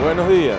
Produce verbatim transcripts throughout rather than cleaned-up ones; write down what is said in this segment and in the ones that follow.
Buenos días.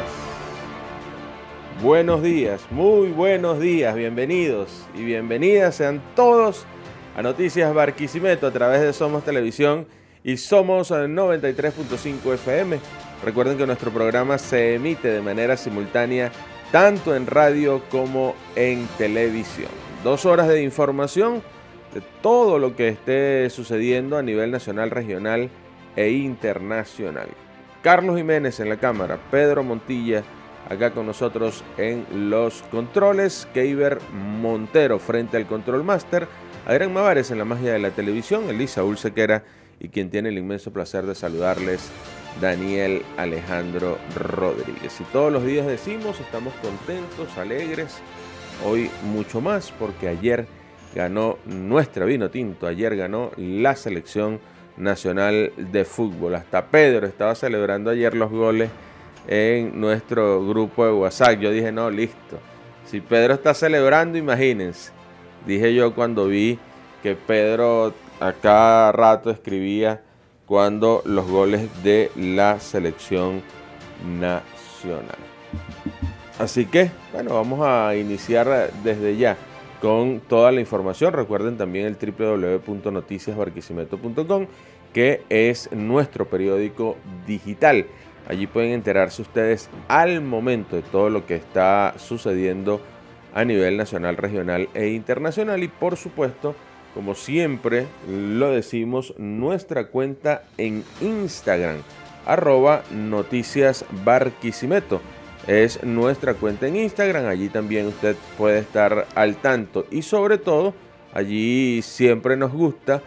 Buenos días, muy buenos días, bienvenidos y bienvenidas sean todos a Noticias Barquisimeto a través de Somos Televisión y Somos noventa y tres punto cinco F M. Recuerden que nuestro programa se emite de manera simultánea tanto en radio como en televisión. Dos horas de información de todo lo que esté sucediendo a nivel nacional, regional e internacional. Carlos Jiménez en la cámara, Pedro Montilla acá con nosotros en los controles, Keiber Montero frente al Control Master, Adrián Mavares en la magia de la televisión, Elisa Saúl Sequera y quien tiene el inmenso placer de saludarles, Daniel Alejandro Rodríguez. Y todos los días decimos, estamos contentos, alegres, hoy mucho más porque ayer ganó nuestra Vinotinto, ayer ganó la selección nacional de fútbol. Hasta Pedro estaba celebrando ayer los goles en nuestro grupo de WhatsApp. Yo dije, no, listo. Si Pedro está celebrando, imagínense. Dije yo cuando vi que Pedro a cada rato escribía cuando los goles de la selección nacional. Así que, bueno, vamos a iniciar desde ya con toda la información. Recuerden también el doble u doble u doble u punto noticias barquisimeto punto com, que es nuestro periódico digital. Allí pueden enterarse ustedes al momento de todo lo que está sucediendo a nivel nacional, regional e internacional. Y por supuesto, como siempre lo decimos, nuestra cuenta en Instagram, arroba Noticias Barquisimeto. Es nuestra cuenta en Instagram, allí también usted puede estar al tanto y sobre todo, allí siempre nos gusta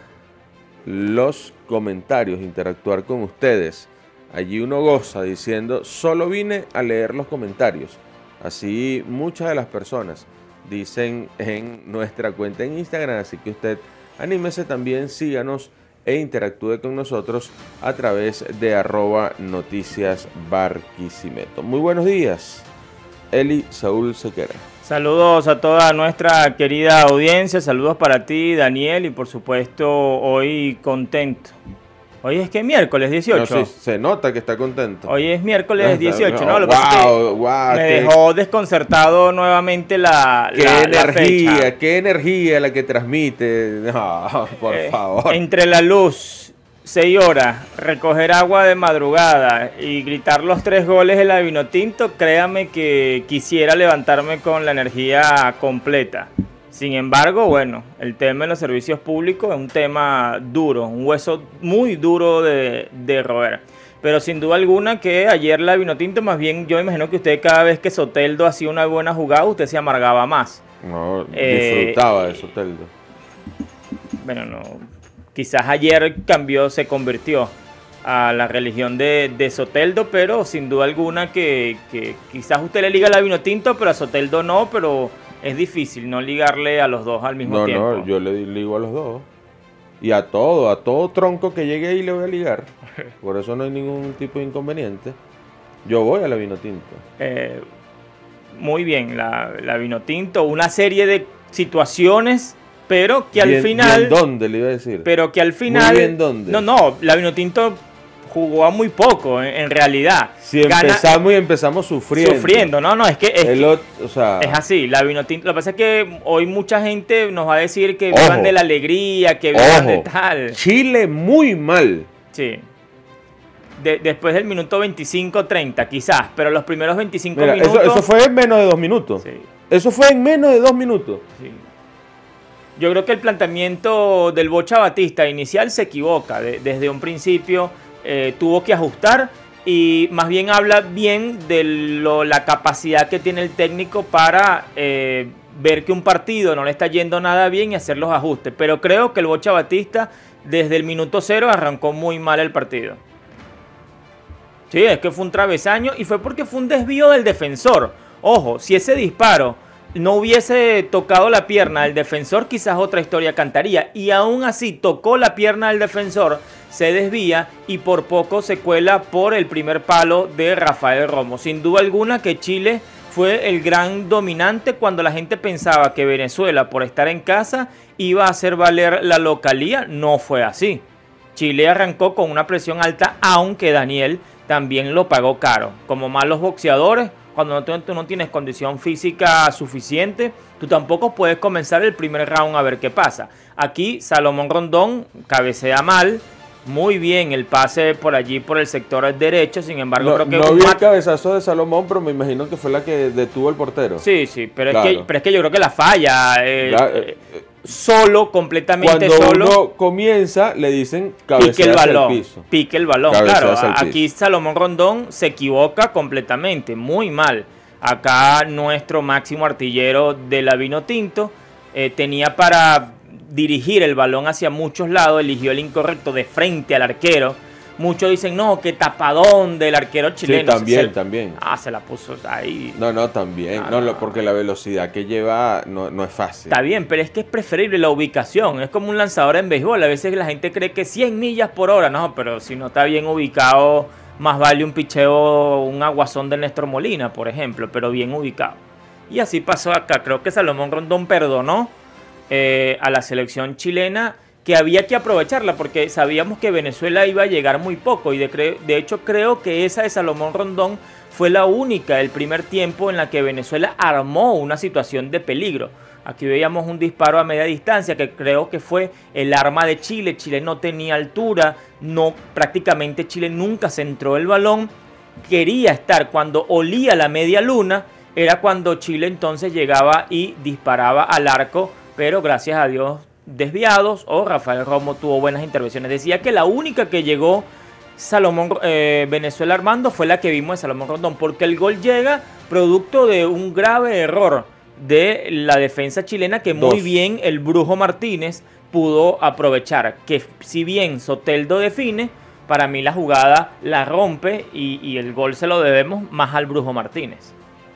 los comentarios, interactuar con ustedes. Allí uno goza diciendo, solo vine a leer los comentarios. Así muchas de las personas dicen en nuestra cuenta en Instagram, así que usted anímese también, síganos e interactúe con nosotros a través de arroba Noticias Barquisimeto. Muy buenos días, Eli Saúl Sequera. Saludos a toda nuestra querida audiencia, saludos para ti, Daniel, y por supuesto hoy contento. Hoy es que miércoles dieciocho. No, sí, se nota que está contento. Hoy es miércoles dieciocho, ¿no? Lo wow, que pasa es que wow, me qué, dejó desconcertado nuevamente la, qué la, energía, la fecha. Qué energía la que transmite. No, por eh, favor. Entre la luz, seis horas, recoger agua de madrugada y gritar los tres goles de la Vinotinto, créame que quisiera levantarme con la energía completa. Sin embargo, bueno, el tema de los servicios públicos es un tema duro, un hueso muy duro de, de roer. Pero sin duda alguna que ayer la Vinotinto, más bien yo imagino que usted cada vez que Soteldo hacía una buena jugada, usted se amargaba más. No, eh, disfrutaba de Soteldo. Bueno, no, quizás ayer cambió, se convirtió a la religión de, de Soteldo, pero sin duda alguna que, que quizás usted le liga a la Vinotinto, pero a Soteldo no, pero es difícil no ligarle a los dos al mismo no, tiempo. No, no, yo le ligo a los dos. Y a todo, a todo tronco que llegue ahí le voy a ligar. Por eso no hay ningún tipo de inconveniente. Yo voy a la Vinotinto. Eh, muy bien, la, la Vinotinto, una serie de situaciones, pero que al bien, final... bien ¿dónde le iba a decir? Pero que al final... Muy bien, ¿dónde? No, no, la Vinotinto jugó a muy poco, en, en realidad. Si Gana, empezamos y empezamos sufriendo. Sufriendo, no, no, es que es, El otro, o sea, es así, la Vinotinto. Lo que pasa es que hoy mucha gente nos va a decir que ojo, vivan de la alegría, que vivan ojo, de tal. Chile muy mal. Sí. De, después del minuto veinticinco treinta, quizás, pero los primeros veinticinco Mira, minutos... Eso, eso fue en menos de dos minutos. Sí. Eso fue en menos de dos minutos. Sí. Yo creo que el planteamiento del Bocha Batista inicial se equivoca. De, desde un principio eh, tuvo que ajustar y más bien habla bien de lo, la capacidad que tiene el técnico para eh, ver que un partido no le está yendo nada bien y hacer los ajustes. Pero creo que el Bocha Batista desde el minuto cero arrancó muy mal el partido. Sí, es que fue un travesaño y fue porque fue un desvío del defensor. Ojo, si ese disparo no hubiese tocado la pierna del defensor, quizás otra historia cantaría. Y aún así tocó la pierna del defensor, se desvía y por poco se cuela por el primer palo de Rafael Romo. Sin duda alguna que Chile fue el gran dominante cuando la gente pensaba que Venezuela, por estar en casa, iba a hacer valer la localía. No fue así. Chile arrancó con una presión alta, aunque Daniel también lo pagó caro. Como malos boxeadores, cuando no, tú no tienes condición física suficiente, tú tampoco puedes comenzar el primer round a ver qué pasa. Aquí Salomón Rondón cabecea mal, muy bien el pase por allí por el sector derecho, sin embargo no, creo que... No vi el cabezazo de Salomón, pero me imagino que fue la que detuvo el portero. Sí, sí, pero, claro. es, que, pero es que yo creo que la falla... Eh, la, eh, solo, completamente cuando solo. Cuando uno comienza, le dicen cabecea pique el balón, el piso. Pique el balón, Cabecea claro. Aquí Salomón Rondón se equivoca completamente, muy mal. Acá nuestro máximo artillero de la Vinotinto eh, tenía para dirigir el balón hacia muchos lados, eligió el incorrecto de frente al arquero. Muchos dicen, no, que tapadón del arquero chileno. Sí, también, se, también. Ah, se la puso ahí. No, no, también. No, no, no. Porque la velocidad que lleva no, no es fácil. Está bien, pero es que es preferible la ubicación. Es como un lanzador en béisbol. A veces la gente cree que cien millas por hora. No, pero si no está bien ubicado, más vale un picheo, un aguazón de Néstor Molina, por ejemplo, pero bien ubicado. Y así pasó acá. Creo que Salomón Rondón perdonó eh, a la selección chilena, que había que aprovecharla porque sabíamos que Venezuela iba a llegar muy poco y de, de hecho creo que esa de Salomón Rondón fue la única el primer tiempo en la que Venezuela armó una situación de peligro. Aquí veíamos un disparo a media distancia que creo que fue el arma de Chile. Chile no tenía altura, no, prácticamente Chile nunca centró el balón, quería estar cuando olía la media luna, era cuando Chile entonces llegaba y disparaba al arco, pero gracias a Dios desviados, o Rafael Romo tuvo buenas intervenciones. Decía que la única que llegó Salomón eh, Venezuela Armando fue la que vimos de Salomón Rondón, porque el gol llega producto de un grave error de la defensa chilena que muy Dos. bien el Brujo Martínez pudo aprovechar, que si bien Soteldo define, para mí la jugada la rompe y, y el gol se lo debemos más al Brujo Martínez.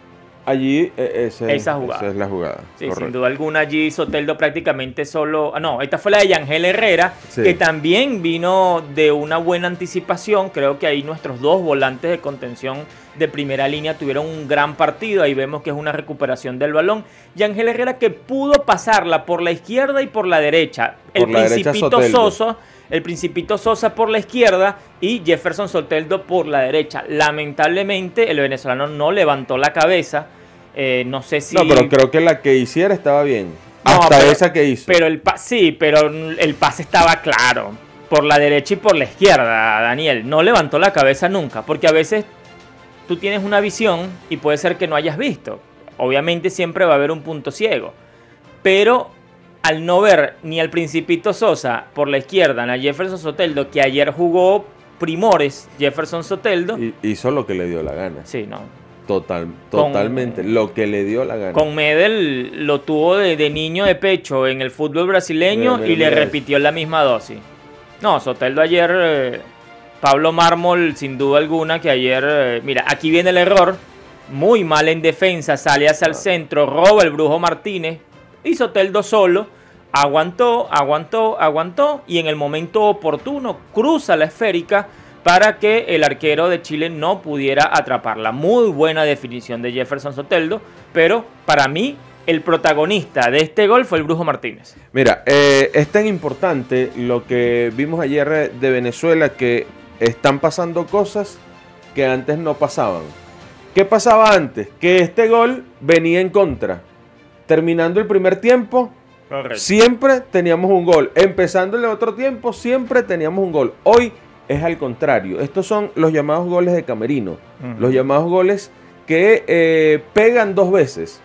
Allí eh, ese, esa, jugada. esa es la jugada. Sí, correcto. Sin duda alguna allí Soteldo prácticamente solo... Ah, no, esta fue la de Yangel Herrera, sí, que también vino de una buena anticipación. Creo que ahí nuestros dos volantes de contención de primera línea tuvieron un gran partido. Ahí vemos que es una recuperación del balón. Yangel Herrera que pudo pasarla por la izquierda y por la derecha. Por el la Principito derecha Sosa... El Principito Sosa por la izquierda y Jefferson Soteldo por la derecha. Lamentablemente el venezolano no levantó la cabeza. Eh, no sé si... No, pero creo que la que hiciera estaba bien. No, Hasta pero, esa que hizo. Pero el sí, pero el pase estaba claro. Por la derecha y por la izquierda, Daniel. No levantó la cabeza nunca. Porque a veces tú tienes una visión y puede ser que no hayas visto. Obviamente siempre va a haber un punto ciego. Pero... al no ver ni al Principito Sosa por la izquierda, ni a Jefferson Soteldo, que ayer jugó primores, Jefferson Soteldo. Y hizo lo que le dio la gana. Sí, no. Total, totalmente, con, lo que le dio la gana. Con Medel lo tuvo de, de niño de pecho en el fútbol brasileño bien, bien, y le bien. repitió la misma dosis. No, Soteldo ayer, eh, Pablo Mármol, sin duda alguna, que ayer, eh, mira, aquí viene el error, muy mal en defensa, sale hacia el ah. centro, roba el Brujo Martínez, y Soteldo solo aguantó, aguantó, aguantó y en el momento oportuno cruza la esférica para que el arquero de Chile no pudiera atraparla. Muy buena definición de Jefferson Soteldo, pero para mí el protagonista de este gol fue el Brujo Martínez. Mira, eh, es tan importante lo que vimos ayer de Venezuela que están pasando cosas que antes no pasaban. ¿Qué pasaba antes? Que este gol venía en contra. Terminando el primer tiempo, correcto, siempre teníamos un gol. Empezando el otro tiempo, siempre teníamos un gol. Hoy es al contrario. Estos son los llamados goles de camerino. Uh-huh. Los llamados goles que eh, pegan dos veces.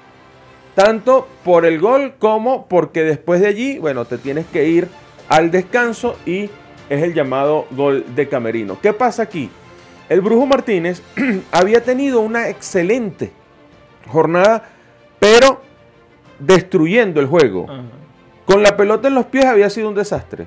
Tanto por el gol como porque después de allí, bueno, te tienes que ir al descanso y es el llamado gol de camerino. ¿Qué pasa aquí? El Brujo Martínez había tenido una excelente jornada, pero destruyendo el juego. Uh-huh. Con la pelota en los pies había sido un desastre.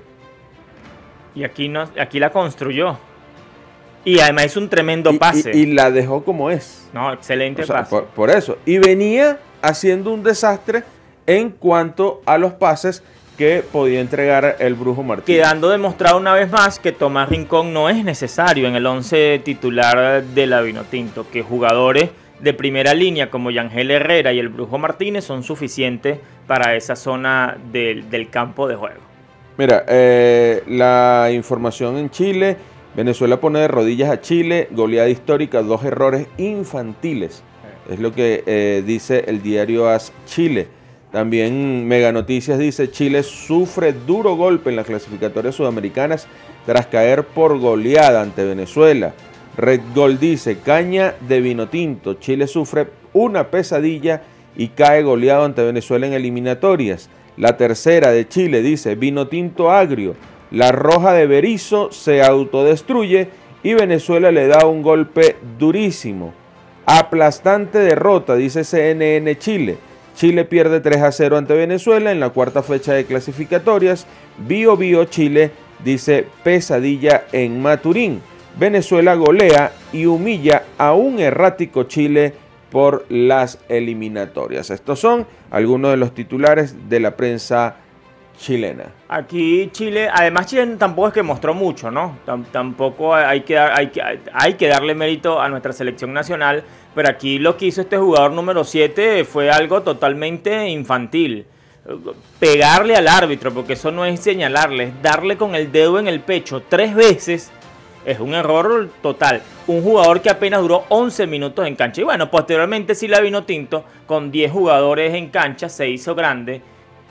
Y aquí, no, aquí la construyó. Y además hizo un tremendo y, pase. Y, y la dejó como es. No, excelente o sea, pase. Por, por eso. Y venía haciendo un desastre en cuanto a los pases que podía entregar el Brujo Martínez. Quedando demostrado una vez más que Tomás Rincón no es necesario en el once titular de la Vinotinto, que jugadores de primera línea como Yangel Herrera y el Brujo Martínez son suficientes para esa zona del, del campo de juego. Mira, eh, la información en Chile Venezuela pone de rodillas a Chile, goleada histórica, dos errores infantiles. Es lo que eh, dice el diario AS Chile. También Mega Noticias dice, Chile sufre duro golpe en las clasificatorias sudamericanas tras caer por goleada ante Venezuela. Red Gol dice, caña de vino tinto, Chile sufre una pesadilla y cae goleado ante Venezuela en eliminatorias. La tercera de Chile dice, vino tinto agrio, la roja de Berizzo se autodestruye y Venezuela le da un golpe durísimo. Aplastante derrota, dice C N N Chile. Chile pierde tres a cero ante Venezuela en la cuarta fecha de clasificatorias. Bio Bio Chile dice pesadilla en Maturín. Venezuela golea y humilla a un errático Chile por las eliminatorias. Estos son algunos de los titulares de la prensa chilena. Aquí Chile, además Chile tampoco es que mostró mucho, ¿no? T tampoco hay que, dar, hay, que, hay que darle mérito a nuestra selección nacional, pero aquí lo que hizo este jugador número siete fue algo totalmente infantil. Pegarle al árbitro, porque eso no es señalarle, es darle con el dedo en el pecho tres veces, es un error total. Un jugador que apenas duró once minutos en cancha. Y bueno, posteriormente sí la vino tinto, con diez jugadores en cancha, se hizo grande.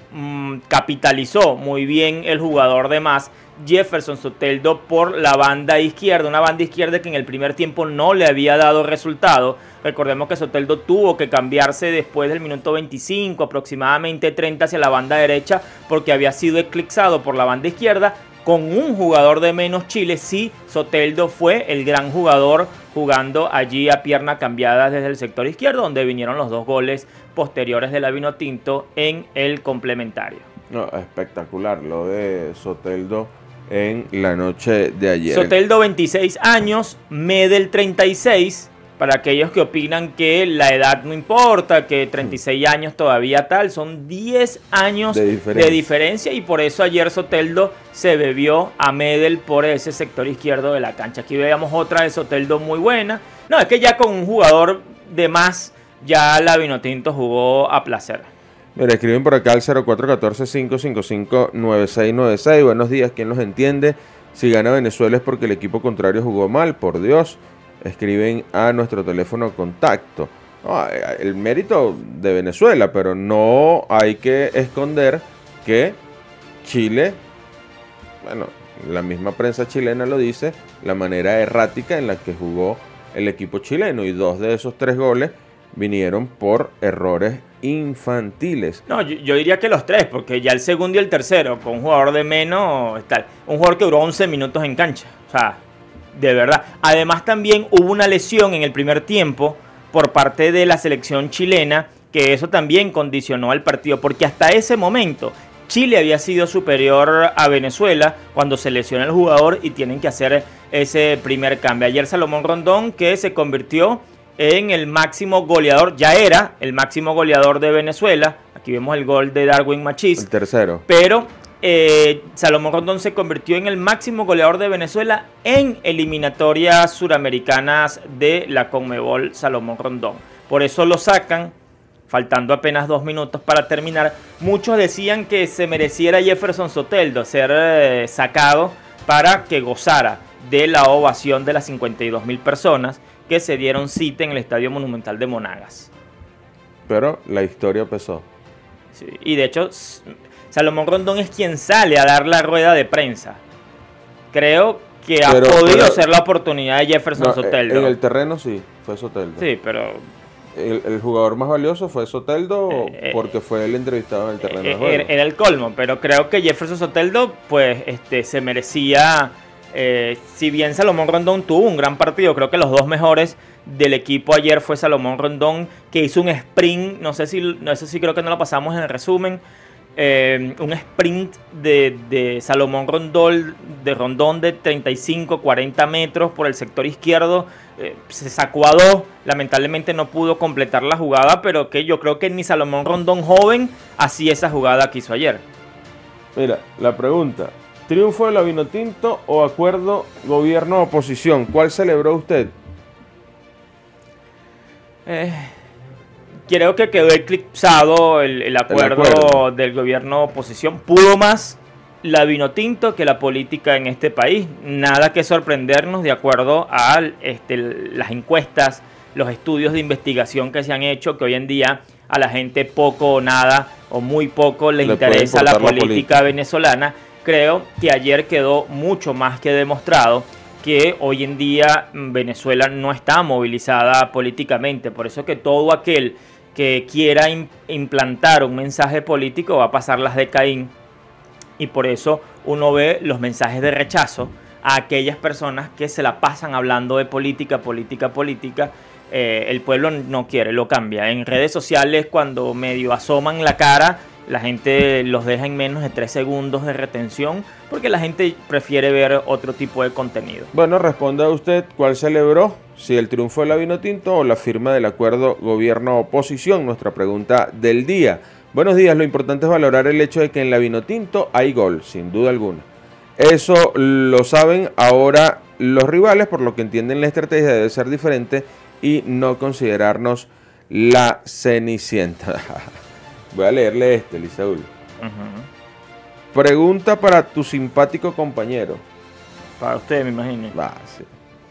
Capitalizó muy bien el jugador de más, Jefferson Soteldo, por la banda izquierda, una banda izquierda que en el primer tiempo no le había dado resultado. Recordemos que Soteldo tuvo que cambiarse después del minuto veinticinco, aproximadamente treinta, hacia la banda derecha, porque había sido eclipsado por la banda izquierda. Con un jugador de menos Chile, sí, Soteldo fue el gran jugador, jugando allí a pierna cambiada desde el sector izquierdo, donde vinieron los dos goles posteriores de la Vinotinto en el complementario. No, espectacular lo de Soteldo en la noche de ayer. Soteldo veintiséis años, Medel treinta y seis, para aquellos que opinan que la edad no importa, que treinta y seis años todavía tal, son diez años de diferencia. de diferencia y por eso ayer Soteldo se bebió a Medel por ese sector izquierdo de la cancha. Aquí veíamos otra de Soteldo muy buena. No, es que ya con un jugador de más, ya la Vinotinto jugó a placer. Mira, escriben por acá al cero cuatro uno cuatro, cinco cinco cinco, nueve seis nueve seis. Buenos días, ¿quién los entiende? Si gana Venezuela es porque el equipo contrario jugó mal, por Dios. Escriben a nuestro teléfono contacto. No, el mérito de Venezuela, pero no hay que esconder que Chile, bueno, la misma prensa chilena lo dice, la manera errática en la que jugó el equipo chileno, y dos de esos tres goles vinieron por errores infantiles. No, yo, yo diría que los tres, porque ya el segundo y el tercero, con un jugador de menos, tal, un jugador que duró once minutos en cancha, o sea, de verdad. Además también hubo una lesión en el primer tiempo por parte de la selección chilena, que eso también condicionó al partido, porque hasta ese momento Chile había sido superior a Venezuela cuando se lesiona el jugador y tienen que hacer ese primer cambio. Ayer Salomón Rondón, que se convirtió en el máximo goleador, ya era el máximo goleador de Venezuela. Aquí vemos el gol de Darwin Machís. El tercero. Pero eh, Salomón Rondón se convirtió en el máximo goleador de Venezuela en eliminatorias suramericanas de la Conmebol, Salomón Rondón. Por eso lo sacan, faltando apenas dos minutos para terminar. Muchos decían que se mereciera Jefferson Soteldo ser eh, sacado para que gozara de la ovación de las cincuenta y dos mil personas que se dieron cita en el Estadio Monumental de Monagas. Pero la historia pesó. Sí, y de hecho, Salomón Rondón es quien sale a dar la rueda de prensa. Creo que pero, ha podido pero, ser la oportunidad de Jefferson no, Soteldo. En el terreno sí, fue Soteldo. Sí, pero... El, el jugador más valioso fue Soteldo eh, porque fue el entrevistado en el terreno eh, de juego. Era el colmo, pero creo que Jefferson Soteldo pues este, se merecía... Eh, si bien Salomón Rondón tuvo un gran partido, creo que los dos mejores del equipo ayer fue Salomón Rondón, que hizo un sprint, no sé si, no sé si creo que no lo pasamos en el resumen, eh, un sprint de, de Salomón Rondón de, Rondón de treinta y cinco, cuarenta metros por el sector izquierdo, eh, se sacó a dos, lamentablemente no pudo completar la jugada, pero que yo creo que ni Salomón Rondón joven hacía esa jugada que hizo ayer. Mira, la pregunta: ¿triunfo de la Vinotinto o acuerdo gobierno-oposición? ¿Cuál celebró usted? Eh, creo que quedó eclipsado el, el, acuerdo el acuerdo del gobierno-oposición. Pudo más, la Vinotinto que la política en este país. Nada que sorprendernos de acuerdo a este, las encuestas, los estudios de investigación que se han hecho, que hoy en día a la gente poco o nada o muy poco le, le interesa la política, la política venezolana. Creo que ayer quedó mucho más que demostrado que hoy en día Venezuela no está movilizada políticamente. Por eso que todo aquel que quiera implantar un mensaje político va a pasar las de Caín. Y por eso uno ve los mensajes de rechazo a aquellas personas que se la pasan hablando de política, política, política. Eh, el pueblo no quiere, lo cambia. En redes sociales, cuando medio asoman la cara, la gente los deja en menos de tres segundos de retención porque la gente prefiere ver otro tipo de contenido. Bueno, responda usted, ¿cuál celebró? Si el triunfo de la Vinotinto o la firma del acuerdo gobierno-oposición, nuestra pregunta del día. Buenos días, lo importante es valorar el hecho de que en la Vinotinto hay gol, sin duda alguna. Eso lo saben ahora los rivales, por lo que entienden la estrategia debe ser diferente y no considerarnos la Cenicienta. Voy a leerle este, Lisaúl. Uh-huh. Pregunta para tu simpático compañero. Para usted, me imagino. Va, sí.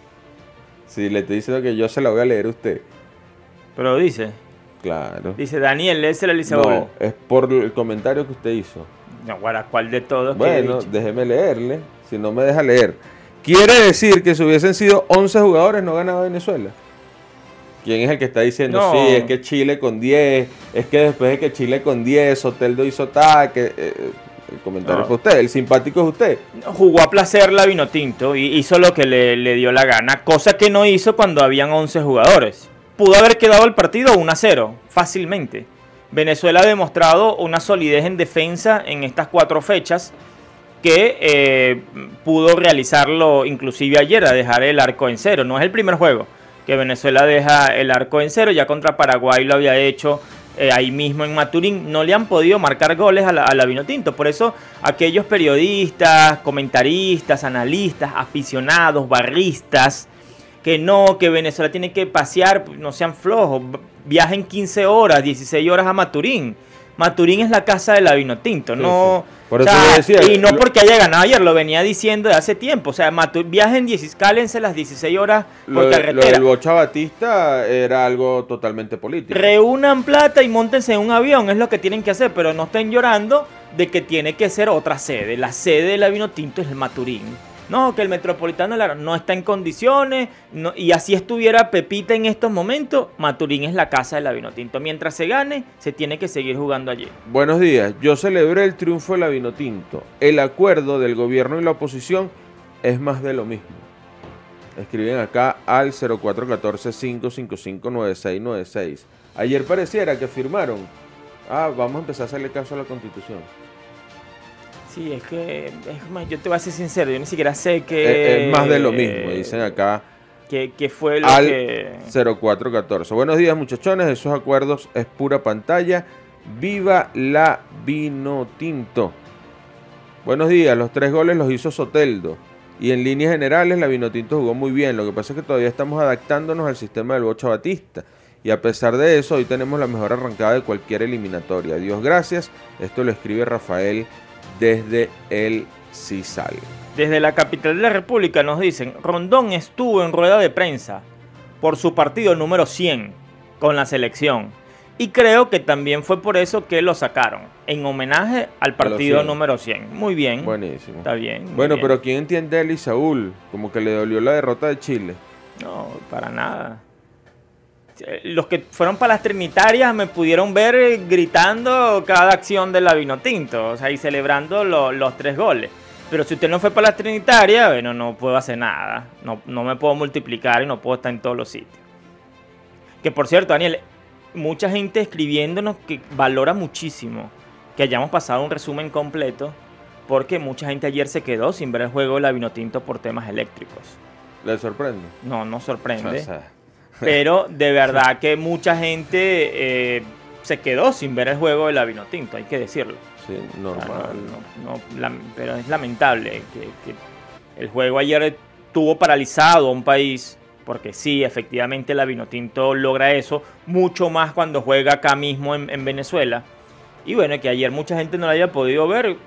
Sí, le estoy diciendo que yo se la voy a leer a usted. Pero dice. Claro. Dice, Daniel, léesela a Lisaúl. No, es por el comentario que usted hizo. No, ¿para cuál de todos? Bueno, déjeme leerle, si no me deja leer. Quiere decir que si hubiesen sido once jugadores no ganaba Venezuela. ¿Quién es el que está diciendo, no, sí, es que Chile con diez, es que después de que Chile con diez, Soteldo hizo tal, que eh, el comentario no. Fue usted, el simpático es usted. Jugó a placer la Vinotinto y hizo lo que le, le dio la gana, cosa que no hizo cuando habían once jugadores. Pudo haber quedado el partido uno a cero, fácilmente. Venezuela ha demostrado una solidez en defensa en estas cuatro fechas que eh, pudo realizarlo inclusive ayer, a dejar el arco en cero. No es el primer juego que Venezuela deja el arco en cero, ya contra Paraguay lo había hecho eh, ahí mismo en Maturín. No le han podido marcar goles a la, a la Vinotinto, por eso aquellos periodistas, comentaristas, analistas, aficionados, barristas, que no, que Venezuela tiene que pasear, no sean flojos, viajen quince horas, dieciséis horas a Maturín. Maturín es la casa de la Vinotinto, sí, no, sí. Por eso o sea, decía, y no lo, porque haya ganado ayer, lo venía diciendo de hace tiempo, o sea, Matur, viajen, cálense las dieciséis horas por lo, carretera. Lo del Bocha Batista era algo totalmente político. Reúnan plata y móntense en un avión, es lo que tienen que hacer, pero no estén llorando de que tiene que ser otra sede. La sede de la Vinotinto es el Maturín. No, que el Metropolitano no está en condiciones, no, y así estuviera Pepita en estos momentos, Maturín es la casa de la Vinotinto. Mientras se gane, se tiene que seguir jugando allí. Buenos días, yo celebré el triunfo de la Vinotinto. El acuerdo del gobierno y la oposición es más de lo mismo. Escriben acá al cero cuatro uno cuatro, cinco cinco cinco, nueve seis nueve seis. Ayer pareciera que firmaron, ah, vamos a empezar a hacerle caso a la Constitución. Sí, es que, es más, yo te voy a ser sincero, yo ni siquiera sé que... Es, es más de lo mismo, dicen acá. Que, que fue lo al que... cero cuatro uno cuatro. Buenos días, muchachones, esos acuerdos es pura pantalla. ¡Viva la Vinotinto! Buenos días, los tres goles los hizo Soteldo. Y en líneas generales la Vinotinto jugó muy bien. Lo que pasa es que todavía estamos adaptándonos al sistema del Bocha Batista. Y a pesar de eso, hoy tenemos la mejor arrancada de cualquier eliminatoria. Dios gracias. Esto lo escribe Rafael desde el Cisal. Desde la capital de la República nos dicen, Rondón estuvo en rueda de prensa por su partido número cien con la selección. Y creo que también fue por eso que lo sacaron, en homenaje al partido número cien. Muy bien. Buenísimo. Está bien. Bueno, bien. Pero ¿quién entiende a Elisaúl? Como que le dolió la derrota de Chile. No, para nada. Los que fueron para las Trinitarias me pudieron ver gritando cada acción de la Vinotinto, o sea, y celebrando lo, los tres goles. Pero si usted no fue para las Trinitarias, bueno, no puedo hacer nada. No, no me puedo multiplicar y no puedo estar en todos los sitios. Que por cierto, Daniel, mucha gente escribiéndonos que valora muchísimo que hayamos pasado un resumen completo, porque mucha gente ayer se quedó sin ver el juego de la Vinotinto por temas eléctricos. ¿Le sorprende? No, no sorprende. O sea. Pero de verdad que mucha gente eh, se quedó sin ver el juego de la Vinotinto, hay que decirlo. Sí, normal. O sea, no, no, no, la, pero es lamentable que, que el juego ayer tuvo paralizado a un país, porque sí, efectivamente la Vinotinto logra eso, mucho más cuando juega acá mismo en, en Venezuela. Y bueno, que ayer mucha gente no lo haya podido ver,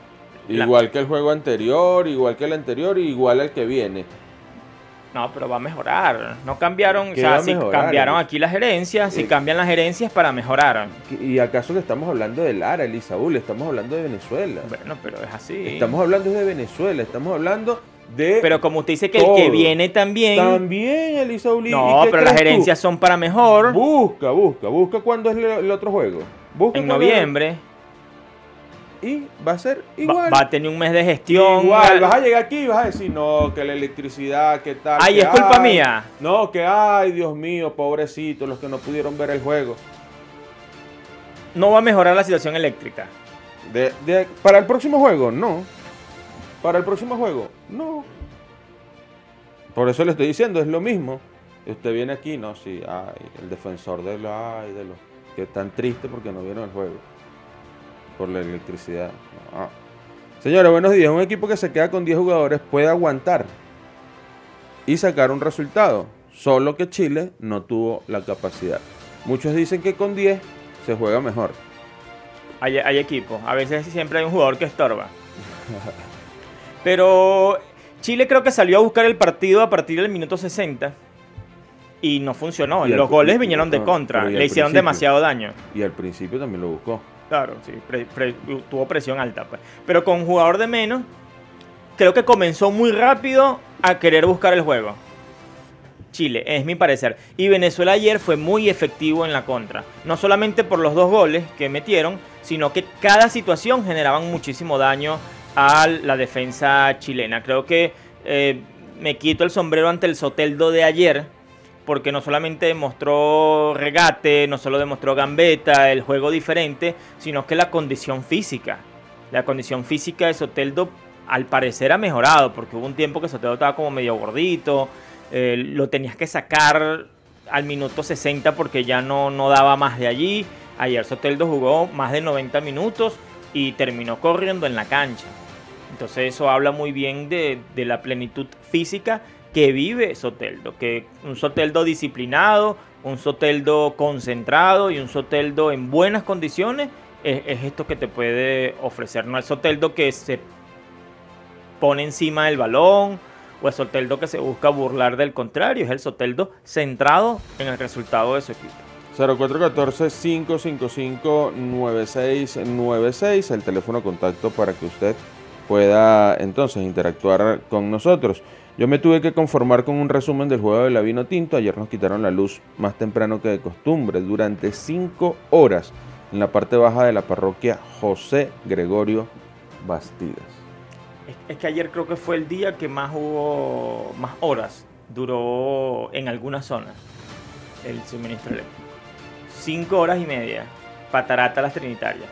Igual la... que el juego anterior, igual que el anterior, y igual al que viene. No, pero va a mejorar. No cambiaron, o sea, si cambiaron aquí las gerencias, si cambian las gerencias para mejorar. ¿Y acaso que estamos hablando de Lara, Elisaúl? Estamos hablando de Venezuela. Bueno, pero es así. Estamos hablando de Venezuela, estamos hablando de... Pero como usted dice que todo. El que viene también... También, Elisaúl. No, pero las gerencias tú? Son para mejor. Busca, busca, busca cuándo es el otro juego. Busca en noviembre. Es... Y va a ser igual. Va, va a tener un mes de gestión. Igual, vas a llegar aquí y vas a decir, no, que la electricidad, que tal. Ay, que es culpa ay. mía. No, que ay, Dios mío, pobrecitos, los que no pudieron ver el juego. No va a mejorar la situación eléctrica. De, de, para el próximo juego, no. Para el próximo juego, no. Por eso le estoy diciendo, es lo mismo. Usted viene aquí, no, sí, ay, el defensor de la, ay, de los que están tristes porque no vieron el juego. Por la electricidad. Ah. Señores, buenos días. Un equipo que se queda con diez jugadores puede aguantar y sacar un resultado. Solo que Chile no tuvo la capacidad. Muchos dicen que con diez se juega mejor. Hay, hay equipos. A veces siempre hay un jugador que estorba. Pero Chile creo que salió a buscar el partido a partir del minuto sesenta. Y no funcionó. Y Los goles vinieron de contra. Le hicieron demasiado daño. Y al principio también lo buscó. Claro, sí, pre, pre, tuvo presión alta, pues. Pero con un jugador de menos, creo que comenzó muy rápido a querer buscar el juego. Chile, es mi parecer. Y Venezuela ayer fue muy efectivo en la contra. No solamente por los dos goles que metieron, sino que cada situación generaban muchísimo daño a la defensa chilena. Creo que eh, me quito el sombrero ante el Soteldo de ayer, porque no solamente demostró regate, no solo demostró gambeta, el juego diferente, sino que la condición física. La condición física de Soteldo al parecer ha mejorado, porque hubo un tiempo que Soteldo estaba como medio gordito, eh, lo tenías que sacar al minuto sesenta porque ya no, no daba más de allí. Ayer Soteldo jugó más de noventa minutos y terminó corriendo en la cancha. Entonces eso habla muy bien de, de la plenitud física que vive Soteldo, que un Soteldo disciplinado, un Soteldo concentrado y un Soteldo en buenas condiciones es, es esto que te puede ofrecer. No el Soteldo que se pone encima del balón o el Soteldo que se busca burlar del contrario, es el Soteldo centrado en el resultado de su equipo. cero cuatro uno cuatro, cinco cinco cinco, nueve seis nueve seis, el teléfono de contacto para que usted pueda entonces interactuar con nosotros. Yo me tuve que conformar con un resumen del juego de la Vinotinto. Ayer nos quitaron la luz más temprano que de costumbre, durante cinco horas, en la parte baja de la parroquia José Gregorio Bastidas. Es que ayer creo que fue el día que más hubo, más horas duró en algunas zonas el suministro eléctrico. Cinco horas y media, patarata las Trinitarias.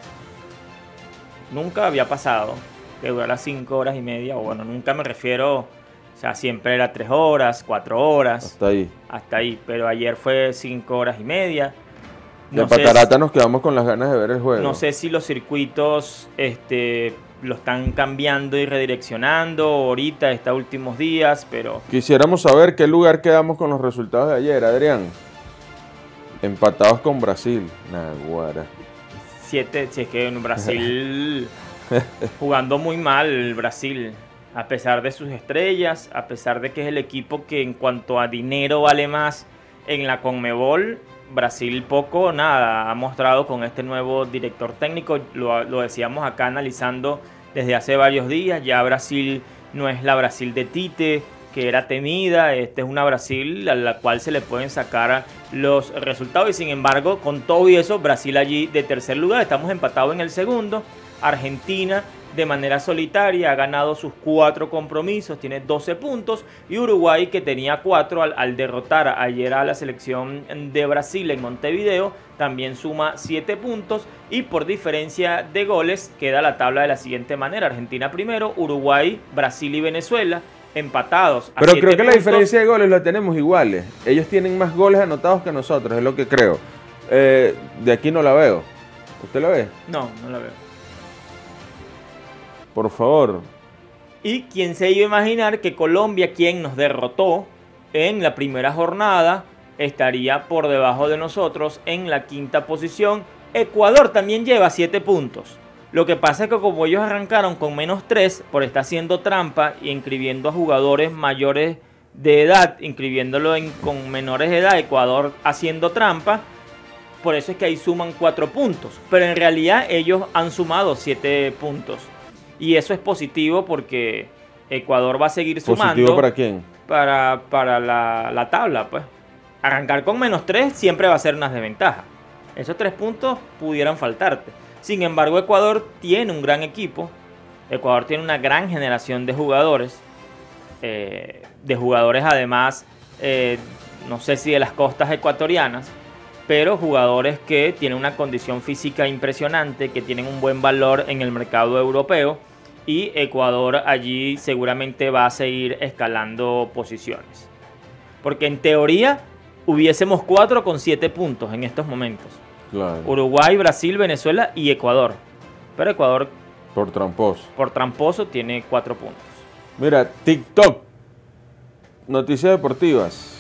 Nunca había pasado que durara cinco horas y media, o bueno, nunca me refiero... O sea, siempre era tres horas, cuatro horas. Hasta ahí. Hasta ahí. Pero ayer fue cinco horas y media. No de patarata si, nos quedamos con las ganas de ver el juego. No sé si los circuitos este, lo están cambiando y redireccionando ahorita, estos últimos días, pero... Quisiéramos saber qué lugar quedamos con los resultados de ayer, Adrián. Empatados con Brasil. Naguara. Siete, si es que en Brasil... jugando muy mal Brasil. A pesar de sus estrellas, a pesar de que es el equipo que en cuanto a dinero vale más en la Conmebol, Brasil poco o nada ha mostrado con este nuevo director técnico. Lo, lo decíamos acá analizando desde hace varios días. Ya Brasil no es la Brasil de Tite, que era temida. Este es una Brasil a la cual se le pueden sacar los resultados. Y sin embargo, con todo y eso, Brasil allí de tercer lugar. Estamos empatados en el segundo. Argentina de manera solitaria ha ganado sus cuatro compromisos, tiene doce puntos, y Uruguay, que tenía cuatro al, al derrotar ayer a la selección de Brasil en Montevideo, también suma siete puntos, y por diferencia de goles queda la tabla de la siguiente manera: Argentina primero, Uruguay, Brasil y Venezuela empatados. Pero creo que puntos. La diferencia de goles la tenemos iguales. Ellos tienen más goles anotados que nosotros, es lo que creo. Eh, de aquí no la veo. ¿Usted la ve? No, no la veo. Por favor. ¿Y quién se iba a imaginar que Colombia, quien nos derrotó en la primera jornada, estaría por debajo de nosotros en la quinta posición? Ecuador también lleva siete puntos. Lo que pasa es que como ellos arrancaron con menos tres, por estar haciendo trampa y inscribiendo a jugadores mayores de edad, inscribiéndolo en, con menores de edad, Ecuador haciendo trampa, por eso es que ahí suman cuatro puntos. Pero en realidad ellos han sumado siete puntos. Y eso es positivo porque Ecuador va a seguir sumando. ¿Positivo para quién? Para, para la, la tabla, pues. Arrancar con menos tres siempre va a ser una desventaja. Esos tres puntos pudieran faltarte. Sin embargo, Ecuador tiene un gran equipo. Ecuador tiene una gran generación de jugadores. Eh, de jugadores además, eh, no sé si de las costas ecuatorianas, pero jugadores que tienen una condición física impresionante, que tienen un buen valor en el mercado europeo. Y Ecuador allí seguramente va a seguir escalando posiciones. Porque en teoría hubiésemos cuatro con siete puntos en estos momentos. Claro. Uruguay, Brasil, Venezuela y Ecuador. Pero Ecuador, por tramposo, por tramposo tiene cuatro puntos. Mira, TikTok. Noticias deportivas.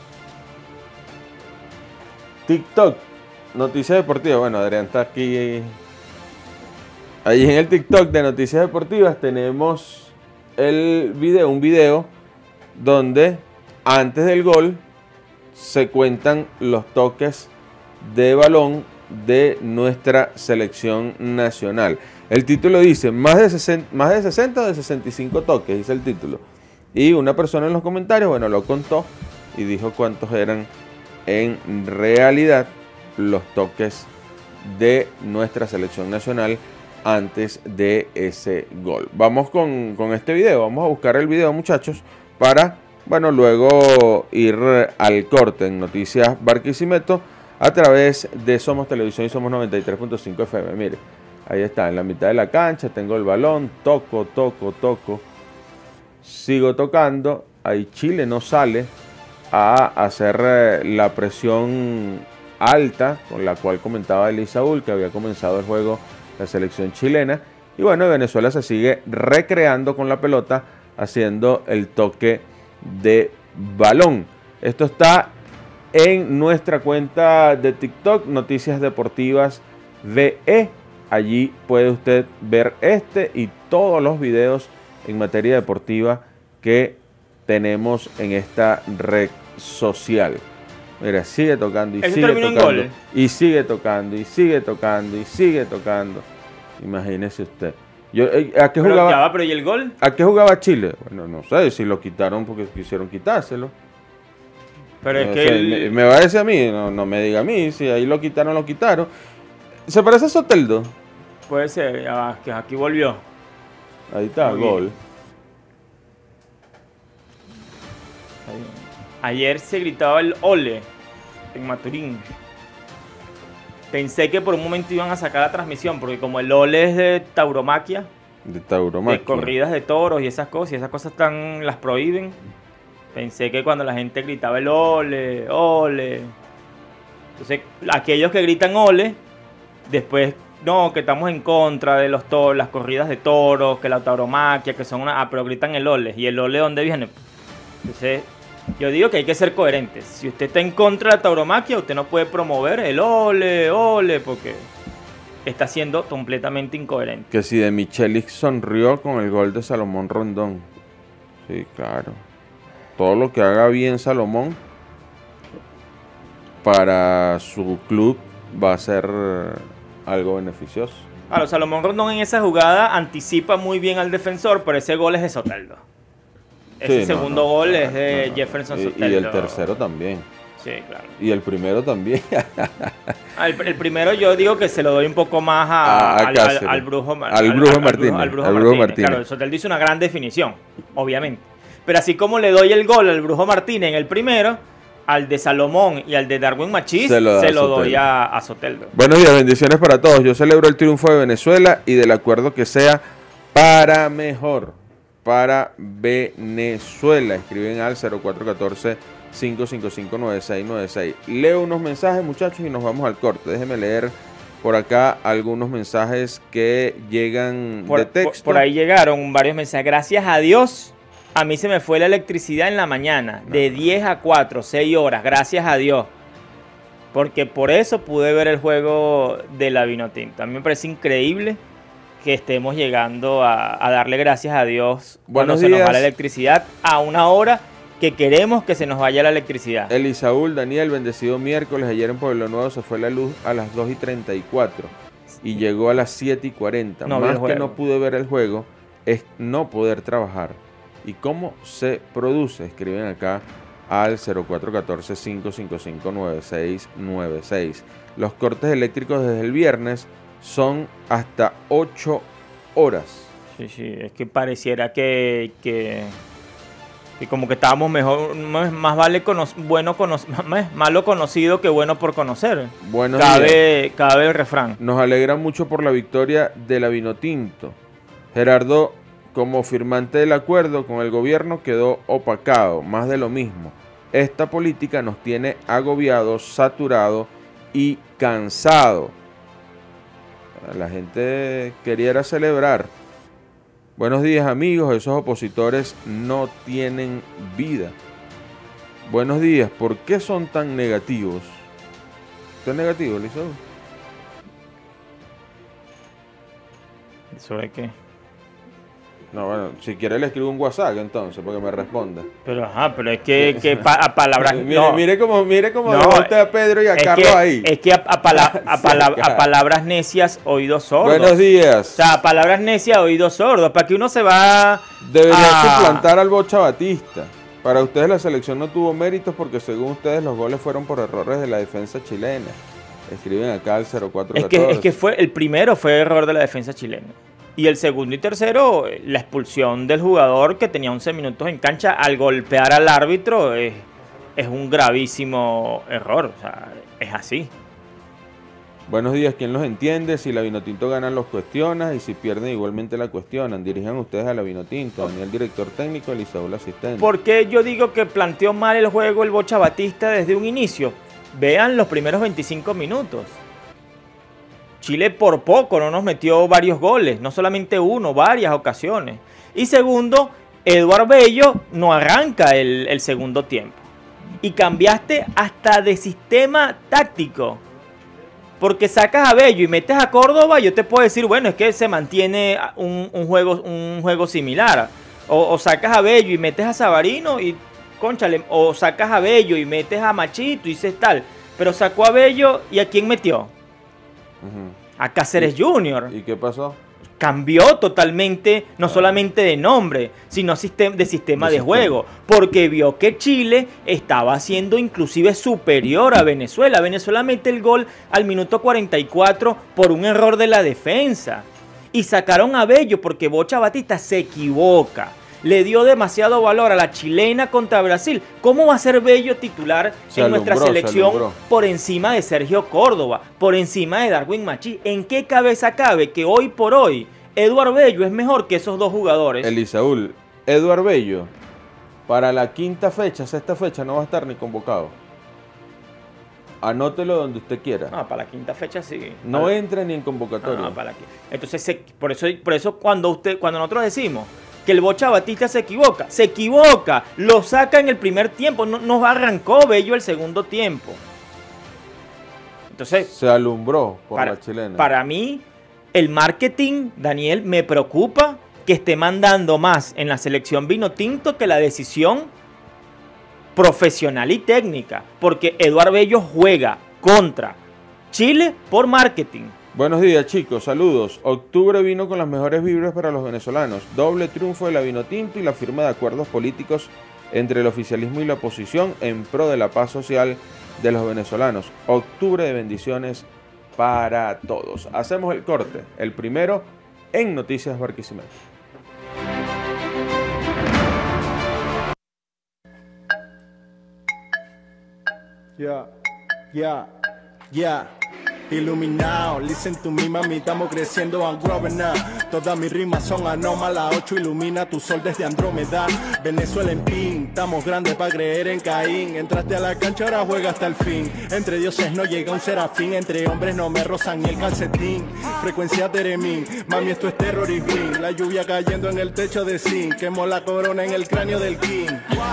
TikTok. Noticias deportivas. Bueno, Adrián está aquí. Allí en el TikTok de Noticias Deportivas tenemos el video, un video donde antes del gol se cuentan los toques de balón de nuestra selección nacional. El título dice más de sesenta, más de sesenta o de sesenta y cinco toques, dice el título. Y una persona en los comentarios, bueno, lo contó y dijo cuántos eran en realidad los toques de nuestra selección nacional antes de ese gol. Vamos con, con este video, vamos a buscar el video, muchachos, para, bueno, luego ir al corte en Noticias Barquisimeto a través de Somos Televisión y Somos noventa y tres punto cinco F M. Mire, ahí está, en la mitad de la cancha, tengo el balón, toco, toco, toco, sigo tocando, ahí Chile no sale a hacer la presión alta con la cual comentaba Elisaúl, que había comenzado el juego la selección chilena. Y bueno, Venezuela se sigue recreando con la pelota, haciendo el toque de balón. Esto está en nuestra cuenta de TikTok, Noticias Deportivas V E. Allí puede usted ver este y todos los videos en materia deportiva que tenemos en esta red social. Mira, sigue tocando y sigue tocando. Gol. Y sigue tocando y sigue tocando y sigue tocando. Imagínese usted. Yo, ¿a qué jugaba? Pero, ya, pero ¿y el gol? ¿A qué jugaba Chile? Bueno, no sé si lo quitaron porque quisieron quitárselo. Pero no es que sé, el... me, me va a decir a mí, no, no me diga a mí, si ahí lo quitaron, lo quitaron. ¿Se parece a Soteldo? Puede ser, ya va, que aquí volvió. Ahí está, Muy gol. Bien. Ayer se gritaba el ole en Maturín. Pensé que por un momento iban a sacar la transmisión, porque como el ole es de tauromaquia, de tauromaquia, de corridas de toros y esas cosas, y esas cosas están, las prohíben. Pensé que cuando la gente gritaba el ole, ole. Entonces, aquellos que gritan ole, después, no, que estamos en contra de los toros, las corridas de toros, que la tauromaquia, que son una... Ah, pero gritan el ole. ¿Y el ole dónde viene? Entonces, yo digo que hay que ser coherentes. Si usted está en contra de la tauromaquia, usted no puede promover el ole, ole, porque está siendo completamente incoherente. Que si de Michelis sonrió con el gol de Salomón Rondón. Sí, claro. Todo lo que haga bien Salomón para su club va a ser algo beneficioso. Claro, Salomón Rondón en esa jugada anticipa muy bien al defensor, pero ese gol es de Soteldo. Ese sí, segundo no, no, gol claro, es de no, no. Jefferson y, Soteldo. Y el tercero también. Sí, claro. Y el primero también. ah, el, el primero yo digo que se lo doy un poco más a, a, a al, al, al Brujo Al, al Brujo Martínez. Al Brujo, al Brujo Brujo Martínez. Martínez. Claro, el Soteldo hizo una gran definición, obviamente. Pero así como le doy el gol al Brujo Martínez en el primero, al de Salomón y al de Darwin Machís, se lo, se lo doy a, a Soteldo. Buenos días, bendiciones para todos. Yo celebro el triunfo de Venezuela y del acuerdo que sea para mejor. Para Venezuela. Escriben al cero cuatro uno cuatro, cinco cinco cinco, nueve seis nueve seis. Leo unos mensajes, muchachos, y nos vamos al corte. Déjenme leer por acá algunos mensajes que llegan por, de texto. Por, por ahí llegaron varios mensajes. Gracias a Dios, a mí se me fue la electricidad en la mañana. No. De diez a cuatro, seis horas. Gracias a Dios. Porque por eso pude ver el juego de la Vinotinto. A mí me parece increíble que estemos llegando a, a darle gracias a Dios cuando Buenos se nos días. va la electricidad a una hora que queremos que se nos vaya la electricidad. Elisaúl, Daniel, bendecido miércoles. Ayer en Pueblo Nuevo se fue la luz a las dos y treinta y cuatro y llegó a las siete y cuarenta. No vi el Más que juego. no pude ver el juego es no poder trabajar. ¿Y cómo se produce? Escriben acá al cero cuatro uno cuatro, cinco cinco cinco, nueve seis nueve seis. Los cortes eléctricos desde el viernes son hasta ocho horas. Sí, sí, es que pareciera que, que, que como que estábamos mejor, más, más vale cono, bueno cono, más, malo conocido que bueno por conocer. Buenos días. Cabe, cabe el refrán. Nos alegra mucho por la victoria de la Vinotinto. Gerardo, como firmante del acuerdo con el gobierno, quedó opacado, más de lo mismo. Esta política nos tiene agobiados, saturados y cansados. La gente quería celebrar. Buenos días, amigos. Esos opositores no tienen vida. Buenos días. ¿Por qué son tan negativos? ¿Usted es negativo, Lizo? ¿Sobre qué? No, bueno, si quiere le escribo un WhatsApp entonces, porque me responda. Pero ajá, pero es que, que pa, a palabras... Mire, no, mire cómo, mire cómo no, dejó usted a Pedro y a es Carlos que, ahí. Es que a, a, pala, a, pala, Sí, a palabras necias, oídos sordos. Buenos días. O sea, a palabras necias, oídos sordos. ¿Para que uno se va Debería a... suplantar al Bocha Batista. Para ustedes la selección no tuvo méritos porque según ustedes los goles fueron por errores de la defensa chilena. Escriben acá al cero cuatro uno Es cuatro. que, es que fue el primero fue error de la defensa chilena. Y el segundo y tercero, la expulsión del jugador que tenía once minutos en cancha al golpear al árbitro es, es un gravísimo error. O sea, es así. Buenos días, ¿quién los entiende? Si la Vinotinto gana los cuestiona y si pierden igualmente la cuestionan. Dirijan ustedes a la Vinotinto, Daniel director técnico, Elisaúl asistente. ¿Por qué yo digo que planteó mal el juego el Bocha Batista desde un inicio? Vean los primeros veinticinco minutos. Chile por poco no nos metió varios goles, no solamente uno, varias ocasiones. Y segundo, Eduard Bello no arranca el, el segundo tiempo. Y cambiaste hasta de sistema táctico. Porque sacas a Bello y metes a Córdoba, yo te puedo decir, bueno, es que se mantiene un, un, juego, un juego similar. O, o sacas a Bello y metes a Savarino y, cónchale, o sacas a Bello y metes a Machito y dices tal. Pero sacó a Bello y ¿a quién metió? Uh-huh. A Cáceres ¿Y, junior ¿Y qué pasó? Cambió totalmente, no Ah. solamente de nombre, sino sistem de sistema De de, sistema. juego, porque vio que Chile estaba siendo inclusive superior a Venezuela. Venezuela mete el gol al minuto cuarenta y cuatro por un error de la defensa. Y sacaron a Bello porque Bocha Batista se equivoca. Le dio demasiado valor a la chilena contra Brasil. ¿Cómo va a ser Bello titular Se en alumbró, nuestra se selección alumbró. por encima de Sergio Córdoba, por encima de Darwin Machí? ¿En qué cabeza cabe que hoy por hoy Eduard Bello es mejor que esos dos jugadores? Elisaúl, Eduard Bello, para la quinta fecha, sexta fecha, no va a estar ni convocado. Anótelo donde usted quiera. No, para la quinta fecha sí. No Para- entra ni en convocatoria. no, para la quinta. Entonces, se- por eso, por eso cuando usted, cuando nosotros decimos que el Bocha Batista se equivoca, se equivoca, lo saca en el primer tiempo, no, no arrancó Bello el segundo tiempo. Entonces, Se alumbró por para, la chilena. para mí, el marketing, Daniel, me preocupa que esté mandando más en la selección Vinotinto que la decisión profesional y técnica. Porque Eduard Bello juega contra Chile por marketing. Buenos días, chicos, saludos. Octubre vino con las mejores vibras para los venezolanos. Doble triunfo de la Vinotinto y la firma de acuerdos políticos entre el oficialismo y la oposición en pro de la paz social de los venezolanos. Octubre de bendiciones para todos. Hacemos el corte, el primero en Noticias Barquisimeto. Yeah, yeah, yeah. Iluminado, listen to me, mami, estamos creciendo, I'm growing up. Todas mis rimas son anómalas, ocho ilumina tu sol desde Andrómeda. Venezuela en pin, estamos grandes para creer en Caín. Entraste a la cancha, ahora juega hasta el fin. Entre dioses no llega un serafín, entre hombres no me rozan ni el calcetín. Frecuencia Teremín, mami, esto es terrorismo. La lluvia cayendo en el techo de zinc, quemó la corona en el cráneo del king.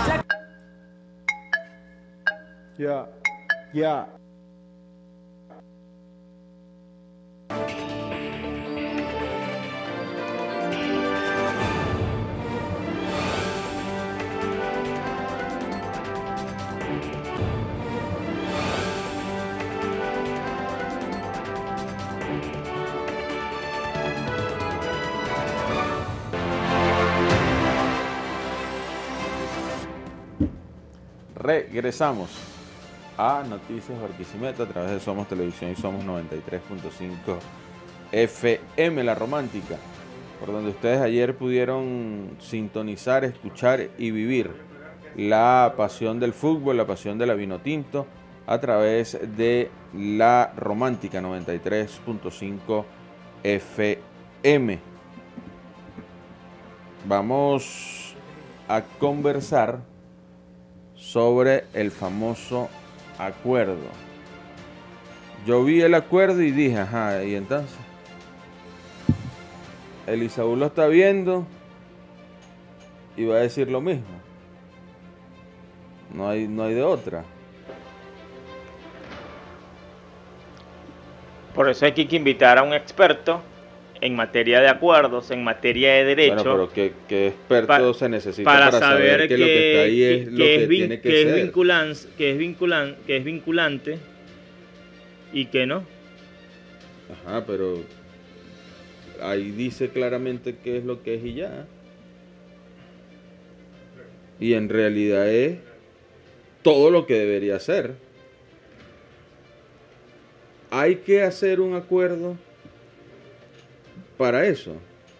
Yeah, yeah. Regresamos a Noticias Barquisimeto a través de Somos Televisión y Somos noventa y tres punto cinco F M, La Romántica, por donde ustedes ayer pudieron sintonizar, escuchar y vivir la pasión del fútbol, la pasión de la Vinotinto, a través de La Romántica noventa y tres punto cinco F M. Vamos a conversar sobre el famoso acuerdo. Yo vi el acuerdo y dije, ajá, y entonces Elisaúl lo está viendo y va a decir lo mismo. No hay, no hay de otra. Por eso hay que invitar a un experto en materia de acuerdos, en materia de derecho. Bueno, pero ¿qué, qué experto pa, se necesita para, para saber, saber que, que lo que está ahí es que, lo que, que es vin, tiene que, que ser? Es vinculan, que, es vinculan, que es vinculante y que no. Ajá, pero ahí dice claramente qué es lo que es y ya. Y en realidad es todo lo que debería ser. Hay que hacer un acuerdo para eso.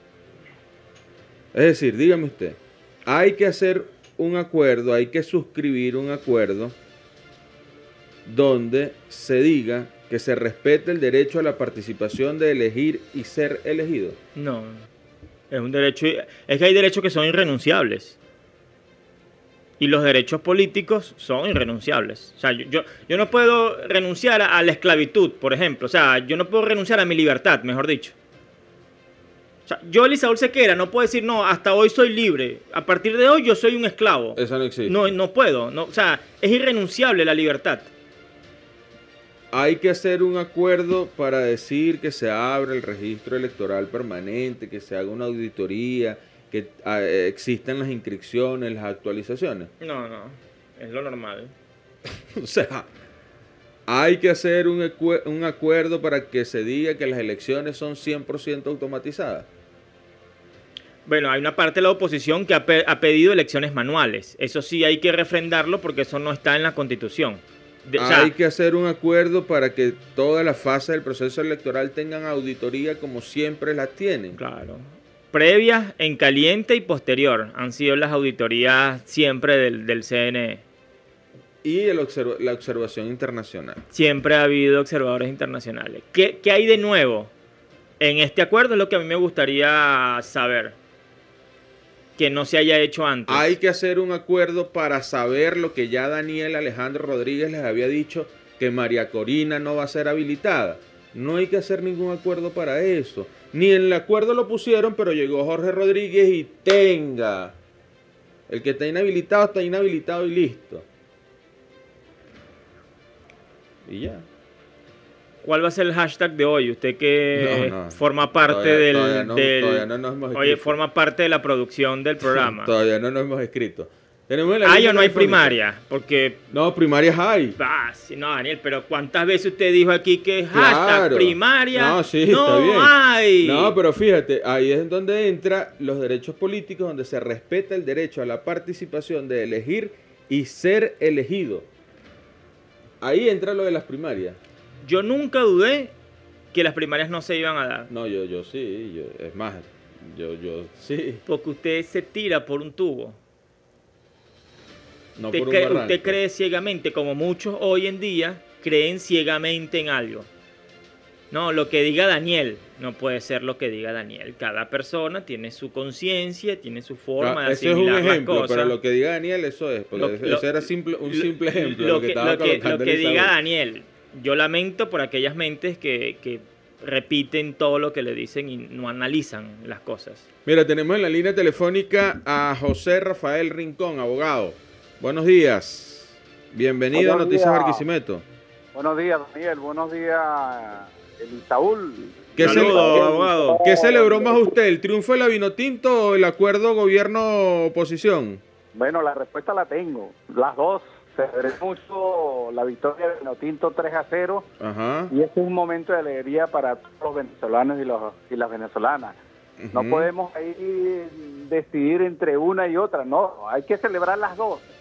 Es decir, dígame usted, hay que hacer un acuerdo, hay que suscribir un acuerdo donde se diga que se respete el derecho a la participación de elegir y ser elegido. No, es un derecho, es que hay derechos que son irrenunciables. Y los derechos políticos son irrenunciables. O sea, yo, yo, yo no puedo renunciar a, a la esclavitud, por ejemplo. O sea, yo no puedo renunciar a mi libertad, mejor dicho. O sea, yo, Elisaúl Sequera, no puedo decir, no, hasta hoy soy libre. A partir de hoy yo soy un esclavo. Eso no existe. No, no puedo. No, o sea, es irrenunciable la libertad. Hay que hacer un acuerdo para decir que se abra el registro electoral permanente, que se haga una auditoría, que eh, existan las inscripciones, las actualizaciones. No, no, es lo normal. O sea, hay que hacer un, un acuerdo para que se diga que las elecciones son cien por ciento automatizadas. Bueno, hay una parte de la oposición que ha, pe ha pedido elecciones manuales. Eso sí hay que refrendarlo porque eso no está en la Constitución. De, hay o sea, que hacer un acuerdo para que todas las fases del proceso electoral tengan auditoría como siempre las tienen. Claro. Previas, en caliente y posterior han sido las auditorías siempre del, del C N E. Y el observa la observación internacional. Siempre ha habido observadores internacionales. ¿Qué, ¿Qué hay de nuevo en este acuerdo? Es lo que a mí me gustaría saber. Que no se haya hecho antes. Hay que hacer un acuerdo para saber lo que ya Daniel Alejandro Rodríguez les había dicho, que María Corina no va a ser habilitada. No hay que hacer ningún acuerdo para eso. Ni en el acuerdo lo pusieron, pero llegó Jorge Rodríguez y tenga. El que está inhabilitado, está inhabilitado y listo. Y ya. ¿Cuál va a ser el hashtag de hoy? Usted que no, no. forma parte Todavía, del... todavía no, del todavía no nos hemos oye, escrito. forma parte de la producción del programa. Todavía no nos hemos escrito. ¿Tenemos la ¿Hay línea o no hay telefónica? primaria? Porque... No, primarias hay. Ah, sí, no, Daniel, pero ¿cuántas veces usted dijo aquí que hashtag Claro. primaria? No, sí, no está bien. hay. No, pero fíjate, ahí es donde entra los derechos políticos, donde se respeta el derecho a la participación de elegir y ser elegido. Ahí entra lo de las primarias. Yo nunca dudé que las primarias no se iban a dar. No, yo, yo sí, yo, es más, yo, yo sí. Porque usted se tira por un tubo. No Usted por un cree, barranco. usted cree ciegamente, como muchos hoy en día creen ciegamente en algo. No, lo que diga Daniel no puede ser lo que diga Daniel. Cada persona tiene su conciencia, tiene su forma Ah, de ese es un asimilar las ejemplo, cosas. pero lo que diga Daniel, eso es. Porque Lo- eso lo- era simple, un lo- simple ejemplo. Lo, Lo, que, que, estaba lo que- colocando lo que diga Elizabeth. Daniel. Yo lamento por aquellas mentes que, que repiten todo lo que le dicen y no analizan las cosas. Mira, tenemos en la línea telefónica a José Rafael Rincón, abogado. Buenos días. Bienvenido Buenos a Noticias días. Barquisimeto. Buenos días, Daniel. Buenos días, Elisaúl. ¿Qué, Saludos, cele- abogado. ¿Qué celebró más usted, el triunfo de la Vinotinto o el acuerdo gobierno-oposición? Bueno, la respuesta la tengo. Las dos. Celebré mucho la victoria de Vinotinto tres a cero Ajá. y este es un momento de alegría para todos los venezolanos y, los, y las venezolanas. No Ujú. podemos ahí decidir entre una y otra, no. Hay que celebrar las dos.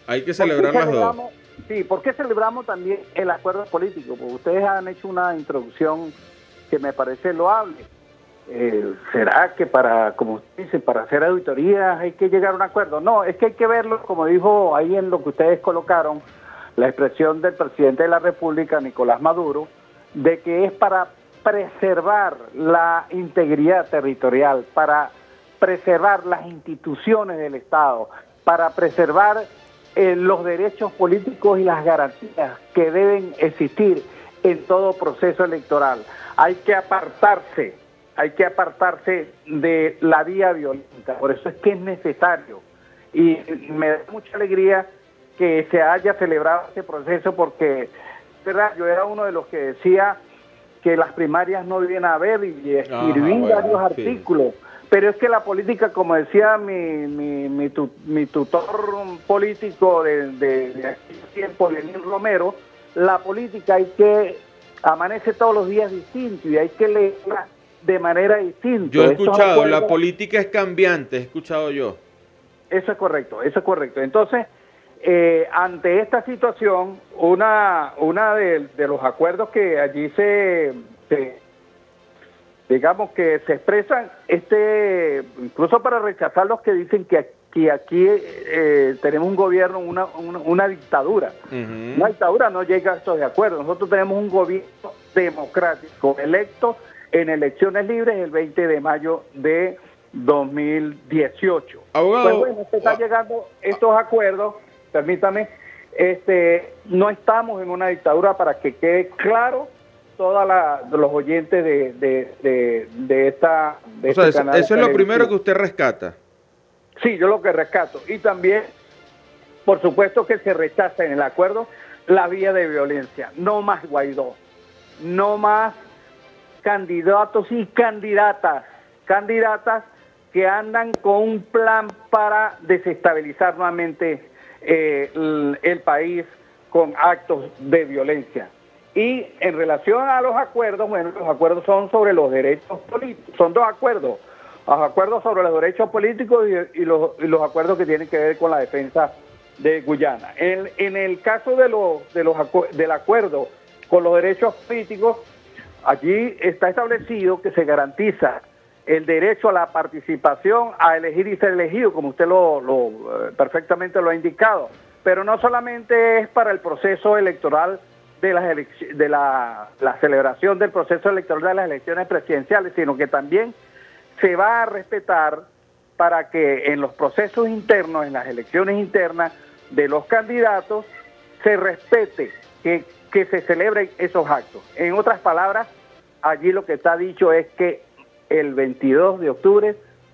Hay que celebrar las dos. Sí, ¿por qué celebramos también el acuerdo político? Porque ustedes han hecho una introducción que me parece loable. Eh, ¿Será que para, como usted dice, para hacer auditorías hay que llegar a un acuerdo? No, es que hay que verlo, como dijo ahí en lo que ustedes colocaron, la expresión del presidente de la República, Nicolás Maduro, de que es para preservar la integridad territorial, para preservar las instituciones del Estado, para preservar eh, los derechos políticos y las garantías que deben existir en todo proceso electoral. Hay que apartarse, hay que apartarse de la vía violenta, por eso es que es necesario. Y me da mucha alegría que se haya celebrado este proceso, porque ¿verdad? Yo era uno de los que decía que las primarias no debían haber, y escribí ah, bueno, varios artículos, sí. Pero es que la política, como decía mi, mi, mi, tu, mi tutor político de, de, de aquel tiempo, Lenín Romero, la política hay que amanece todos los días distinto y hay que leerla de manera distinta. Yo he escuchado, acuerdos, la política es cambiante, he escuchado yo. Eso es correcto, eso es correcto. Entonces, eh, ante esta situación, una una de, de los acuerdos que allí se, se, digamos que se expresan, este incluso para rechazar los que dicen que aquí, aquí eh, tenemos un gobierno, una, una, una dictadura. Uh-huh. Una dictadura no llega a estos de acuerdos. Nosotros tenemos un gobierno democrático, electo en elecciones libres el veinte de mayo de dos mil dieciocho. Abogado, pues bueno, se están llegando estos acuerdos, permítame, este, no estamos en una dictadura, para que quede claro todos los oyentes de, de, de, de esta de o sea, este eso, eso es lo primero que usted rescata. Sí, yo lo que rescato. Y también, por supuesto, que se rechaza en el acuerdo la vía de violencia. No más Guaidó, no más candidatos y candidatas, candidatas que andan con un plan para desestabilizar nuevamente eh, el, el país con actos de violencia. Y en relación a los acuerdos, bueno, los acuerdos son sobre los derechos políticos, son dos acuerdos, los acuerdos sobre los derechos políticos y, y, los, y los acuerdos que tienen que ver con la defensa de Guyana. En, en el caso de los, de los acu- del acuerdo con los derechos políticos, allí está establecido que se garantiza el derecho a la participación, a elegir y ser elegido, como usted lo, lo eh, perfectamente lo ha indicado, pero no solamente es para el proceso electoral de, las elec- de la, la celebración del proceso electoral de las elecciones presidenciales, sino que también se va a respetar para que en los procesos internos, en las elecciones internas de los candidatos, se respete que, que se celebren esos actos. En otras palabras, allí lo que está dicho es que el veintidós de octubre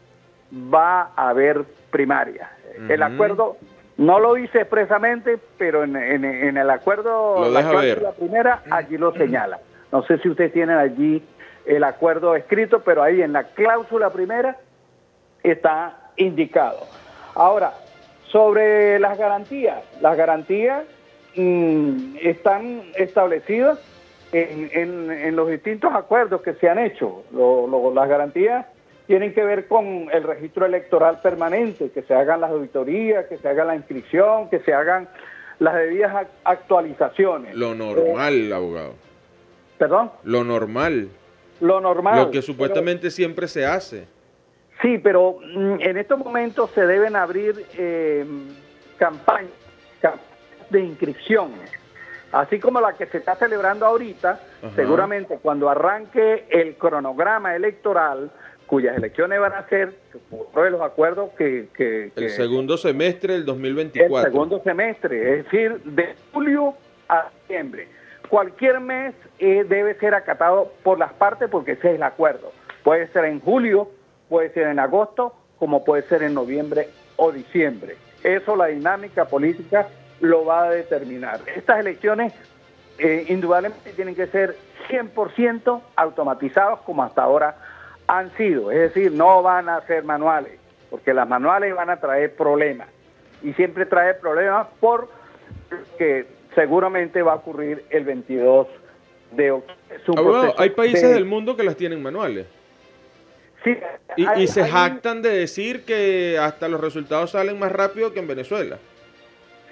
va a haber primaria. Uh-huh. El acuerdo no lo dice expresamente, pero en, en, en el acuerdo, lo la deja ver. La primera, allí lo señala. No sé si ustedes tienen allí el acuerdo escrito, pero ahí en la cláusula primera está indicado. Ahora, sobre las garantías, las garantías mmm, están establecidas en, en, en los distintos acuerdos que se han hecho. Lo, lo, las garantías tienen que ver con el registro electoral permanente, que se hagan las auditorías, que se haga la inscripción, que se hagan las debidas actualizaciones. Lo normal, eh, abogado. ¿Perdón? Lo normal. Lo normal. Lo que supuestamente pero, siempre se hace. Sí, pero mm, en estos momentos se deben abrir eh, campañas, campañas de inscripción, así como la que se está celebrando ahorita. Ajá. Seguramente cuando arranque el cronograma electoral, cuyas elecciones van a ser por los acuerdos que, que, que... El segundo semestre del dos mil veinticuatro. El segundo semestre, es decir, de julio a diciembre. Cualquier mes eh, debe ser acatado por las partes, porque ese es el acuerdo. Puede ser en julio, puede ser en agosto, como puede ser en noviembre o diciembre. Eso la dinámica política lo va a determinar. Estas elecciones eh, indudablemente tienen que ser cien por ciento automatizadas, como hasta ahora han sido. Es decir, no van a ser manuales, porque las manuales van a traer problemas. Y siempre trae problemas porque seguramente va a ocurrir el veintidós de octubre. Hay países de... del mundo que las tienen manuales. Sí, y, hay, y se hay... jactan de decir que hasta los resultados salen más rápido que en Venezuela.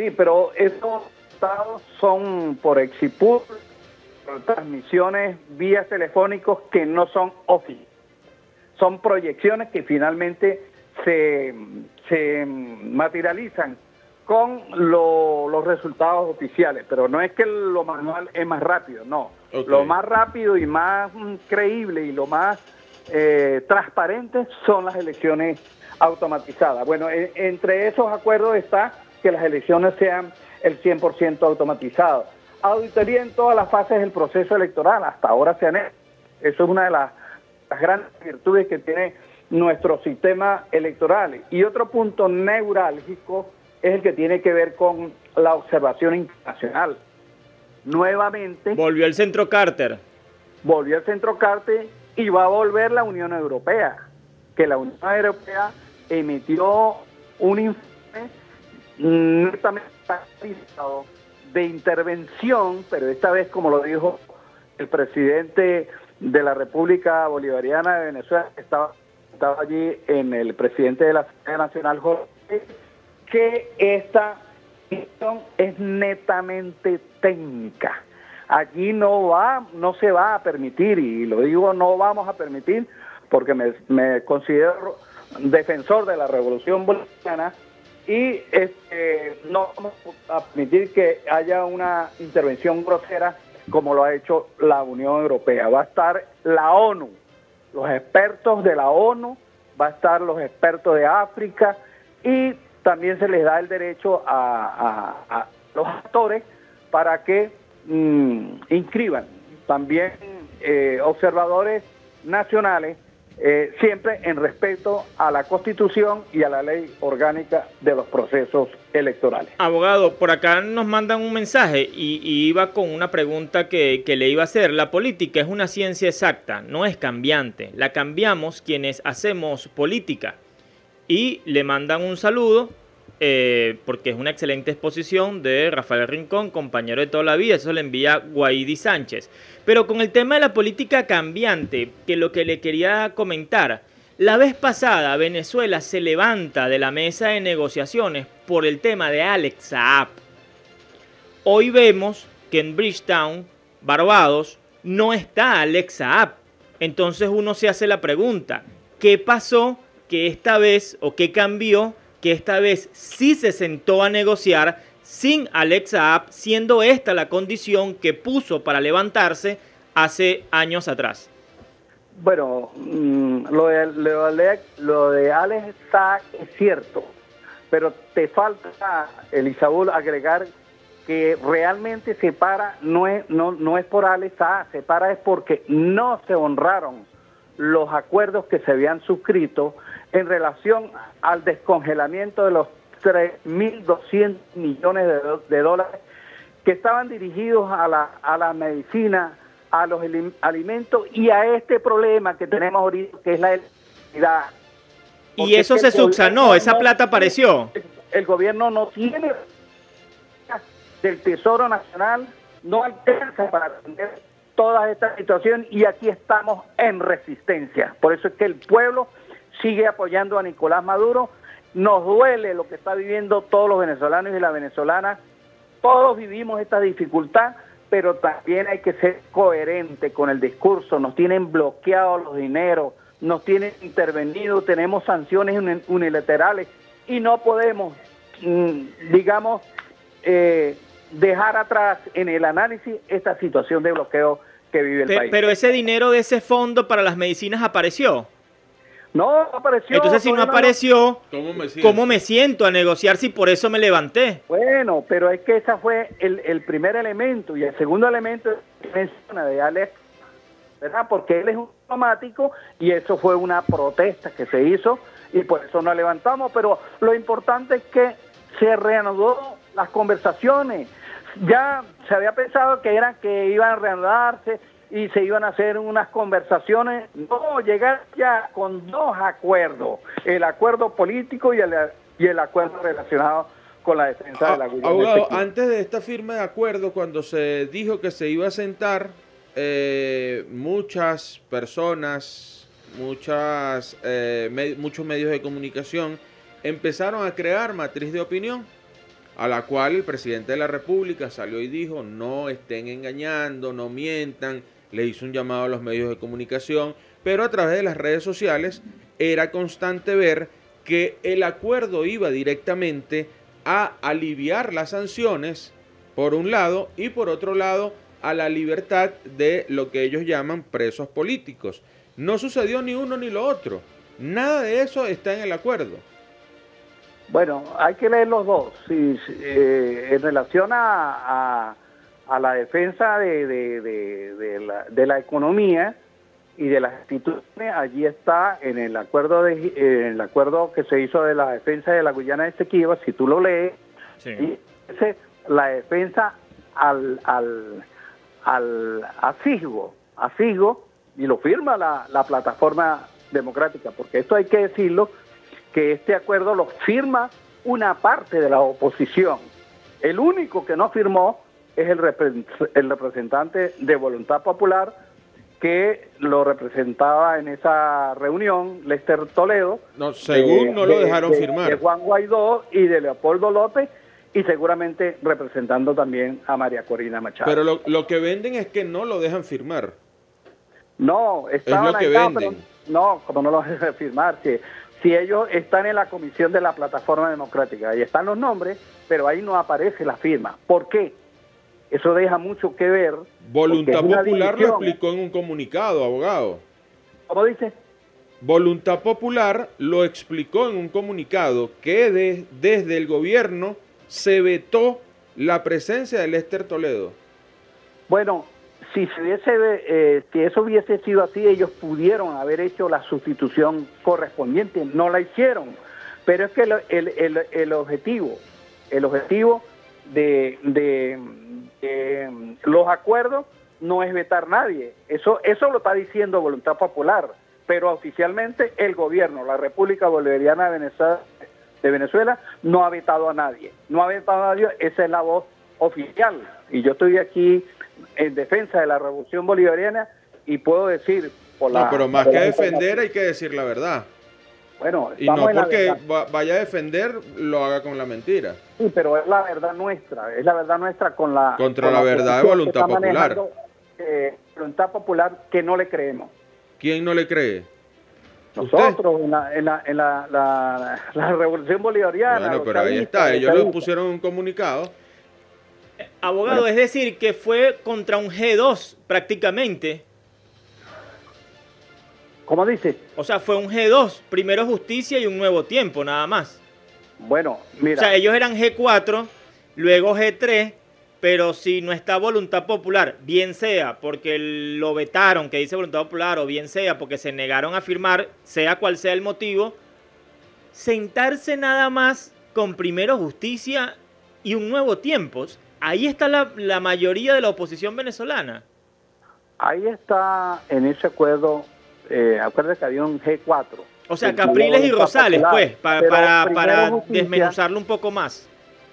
sí, pero esos resultados son por Exipur, por transmisiones vías telefónicos que no son oficiales. Son proyecciones que finalmente se, se materializan con lo, los resultados oficiales, pero no es que lo manual es más rápido, no. Okay. Lo más rápido y más mm, creíble y lo más eh, transparente son las elecciones automatizadas. Bueno, en, entre esos acuerdos está que las elecciones sean el cien por ciento automatizadas. Auditoría en todas las fases del proceso electoral, hasta ahora se han hecho. Eso es una de las, las grandes virtudes que tiene nuestro sistema electoral. Y otro punto neurálgico es el que tiene que ver con la observación internacional. Nuevamente... Volvió el Centro Carter. Volvió el Centro Carter y va a volver la Unión Europea, que la Unión Europea emitió un informe netamente de intervención, pero esta vez, como lo dijo el presidente de la República Bolivariana de Venezuela, que estaba, estaba allí en el presidente de la Asamblea Nacional, Jorge, que esta cuestión es netamente técnica. Aquí no va, no se va a permitir, y lo digo, no vamos a permitir, porque me, me considero defensor de la Revolución Bolivariana, y este, no vamos a permitir que haya una intervención grosera como lo ha hecho la Unión Europea. Va a estar la ONU, los expertos de la ONU, va a estar los expertos de África, y también se les da el derecho a, a, a los actores para que mmm, inscriban también eh, observadores nacionales, eh, siempre en respeto a la Constitución y a la ley orgánica de los procesos electorales. Abogado, por acá nos mandan un mensaje y, y iba con una pregunta que, que le iba a hacer. La política es una ciencia exacta, no es cambiante. La cambiamos quienes hacemos política. Y le mandan un saludo eh, porque es una excelente exposición de Rafael Rincón, compañero de toda la vida. Eso le envía Guaidi Sánchez. Pero con el tema de la política cambiante, que lo que le quería comentar, la vez pasada Venezuela se levanta de la mesa de negociaciones por el tema de Alex Saab. Hoy vemos que en Bridgetown, Barbados, no está Alex Saab. Entonces uno se hace la pregunta, ¿qué pasó que esta vez, o qué cambió, que esta vez sí se sentó a negociar sin Alex Saab, siendo esta la condición que puso para levantarse hace años atrás? Bueno, mmm, lo, de, lo, de, lo de Alex Saab es cierto, pero te falta, Elisabul, agregar que realmente se para, no es, no, no es por Alex Saab, se para es porque no se honraron los acuerdos que se habían suscrito en relación al descongelamiento de los tres mil doscientos millones de, de dólares que estaban dirigidos a la, a la medicina, a los alimentos y a este problema que tenemos ahorita, que es la electricidad. Y eso se subsanó, esa plata apareció. El, el gobierno no tiene del Tesoro Nacional, no alcanza para atender toda esta situación y aquí estamos en resistencia. Por eso es que el pueblo sigue apoyando a Nicolás Maduro. Nos duele lo que está viviendo todos los venezolanos y las venezolanas. Todos vivimos esta dificultad, pero también hay que ser coherente con el discurso. Nos tienen bloqueados los dineros, nos tienen intervenido, tenemos sanciones unilaterales y no podemos, digamos, eh, dejar atrás en el análisis esta situación de bloqueo que vive el pero, país. Pero ese dinero de ese fondo para las medicinas apareció. No, apareció. Entonces, si no apareció, ¿cómo me siento? ¿Cómo me siento a negociar si por eso me levanté? Bueno, pero es que ese fue el, el primer elemento. Y el segundo elemento menciona de Alex, ¿verdad? Porque él es un diplomático y eso fue una protesta que se hizo y por eso nos levantamos. Pero lo importante es que se reanudó las conversaciones. Ya se había pensado que eran que iban a reanudarse y se iban a hacer unas conversaciones, no, llegar ya con dos acuerdos, el acuerdo político y el, y el acuerdo relacionado con la defensa a, de la Guyana. Abogado, antes de esta firma de acuerdo, cuando se dijo que se iba a sentar, eh, muchas personas, muchas, eh, me, muchos medios de comunicación empezaron a crear matriz de opinión. a la cual el presidente de la República salió y dijo, no estén engañando, no mientan, le hizo un llamado a los medios de comunicación, pero a través de las redes sociales era constante ver que el acuerdo iba directamente a aliviar las sanciones, por un lado, y por otro lado, a la libertad de lo que ellos llaman presos políticos. No sucedió ni uno ni lo otro. Nada de eso está en el acuerdo. Bueno, hay que leer los dos. Sí, sí, eh, en relación a, a, a la defensa de, de, de, de, la, de la economía y de las instituciones, allí está en el acuerdo de, eh, en el acuerdo que se hizo de la defensa de la Guyana Esequiba, si tú lo lees, sí. Dice la defensa al al al a Cisgo, a Cisgo, y lo firma la, la plataforma democrática, porque esto hay que decirlo, que este acuerdo lo firma una parte de la oposición. El único que no firmó es el, repre el representante de Voluntad Popular, que lo representaba en esa reunión, Lester Toledo. No, según eh, no lo dejaron de, firmar. De Juan Guaidó y de Leopoldo López, y seguramente representando también a María Corina Machado. Pero lo, lo que venden es que no lo dejan firmar. No, estaban es lo que acá, venden. Pero, no, como no lo dejan firmar, si, si ellos están en la comisión de la plataforma democrática, ahí están los nombres, pero ahí no aparece la firma. ¿Por qué? Eso deja mucho que ver. Voluntad Popular lo explicó en un comunicado, abogado. ¿Cómo dice? Voluntad Popular lo explicó en un comunicado que de, desde el gobierno se vetó la presencia de Lester Toledo. Bueno, si, se hubiese, eh, si eso hubiese sido así, ellos pudieron haber hecho la sustitución correspondiente, no la hicieron. Pero es que el, el, el, el objetivo, el objetivo de, de, de los acuerdos no es vetar a nadie. Eso, eso lo está diciendo Voluntad Popular, pero oficialmente el gobierno, la República Bolivariana de Venezuela, de Venezuela no ha vetado a nadie. No ha vetado a nadie, esa es la voz oficial. Y yo estoy aquí en defensa de la Revolución Bolivariana y puedo decir... Por la, no, pero más que defender hay que decir la verdad. Bueno, y no porque vaya a defender lo haga con la mentira. Sí, pero es la verdad nuestra, es la verdad nuestra con la... Contra con la, la verdad de Voluntad Popular. Eh, voluntad Popular que no le creemos. ¿Quién no le cree? Nosotros, en, la, en, la, en la, la, la Revolución Bolivariana. Bueno, pero ahí está, ellos lo pusieron en un comunicado. Abogado, bueno, es decir, que fue contra un G dos prácticamente. ¿Cómo dice? O sea, fue un G dos, primero Justicia y un Nuevo Tiempo, nada más. Bueno, mira. O sea, ellos eran G cuatro, luego G tres, pero si no está Voluntad Popular, bien sea porque lo vetaron, que dice Voluntad Popular, o bien sea porque se negaron a firmar, sea cual sea el motivo, sentarse nada más con primero Justicia y un Nuevo Tiempo. Ahí está la, la mayoría de la oposición venezolana. Ahí está en ese acuerdo, eh, acuérdate que había un G cuatro. O sea, Capriles y Rosales, Popular, pues, pa, para, para Justicia, desmenuzarlo un poco más.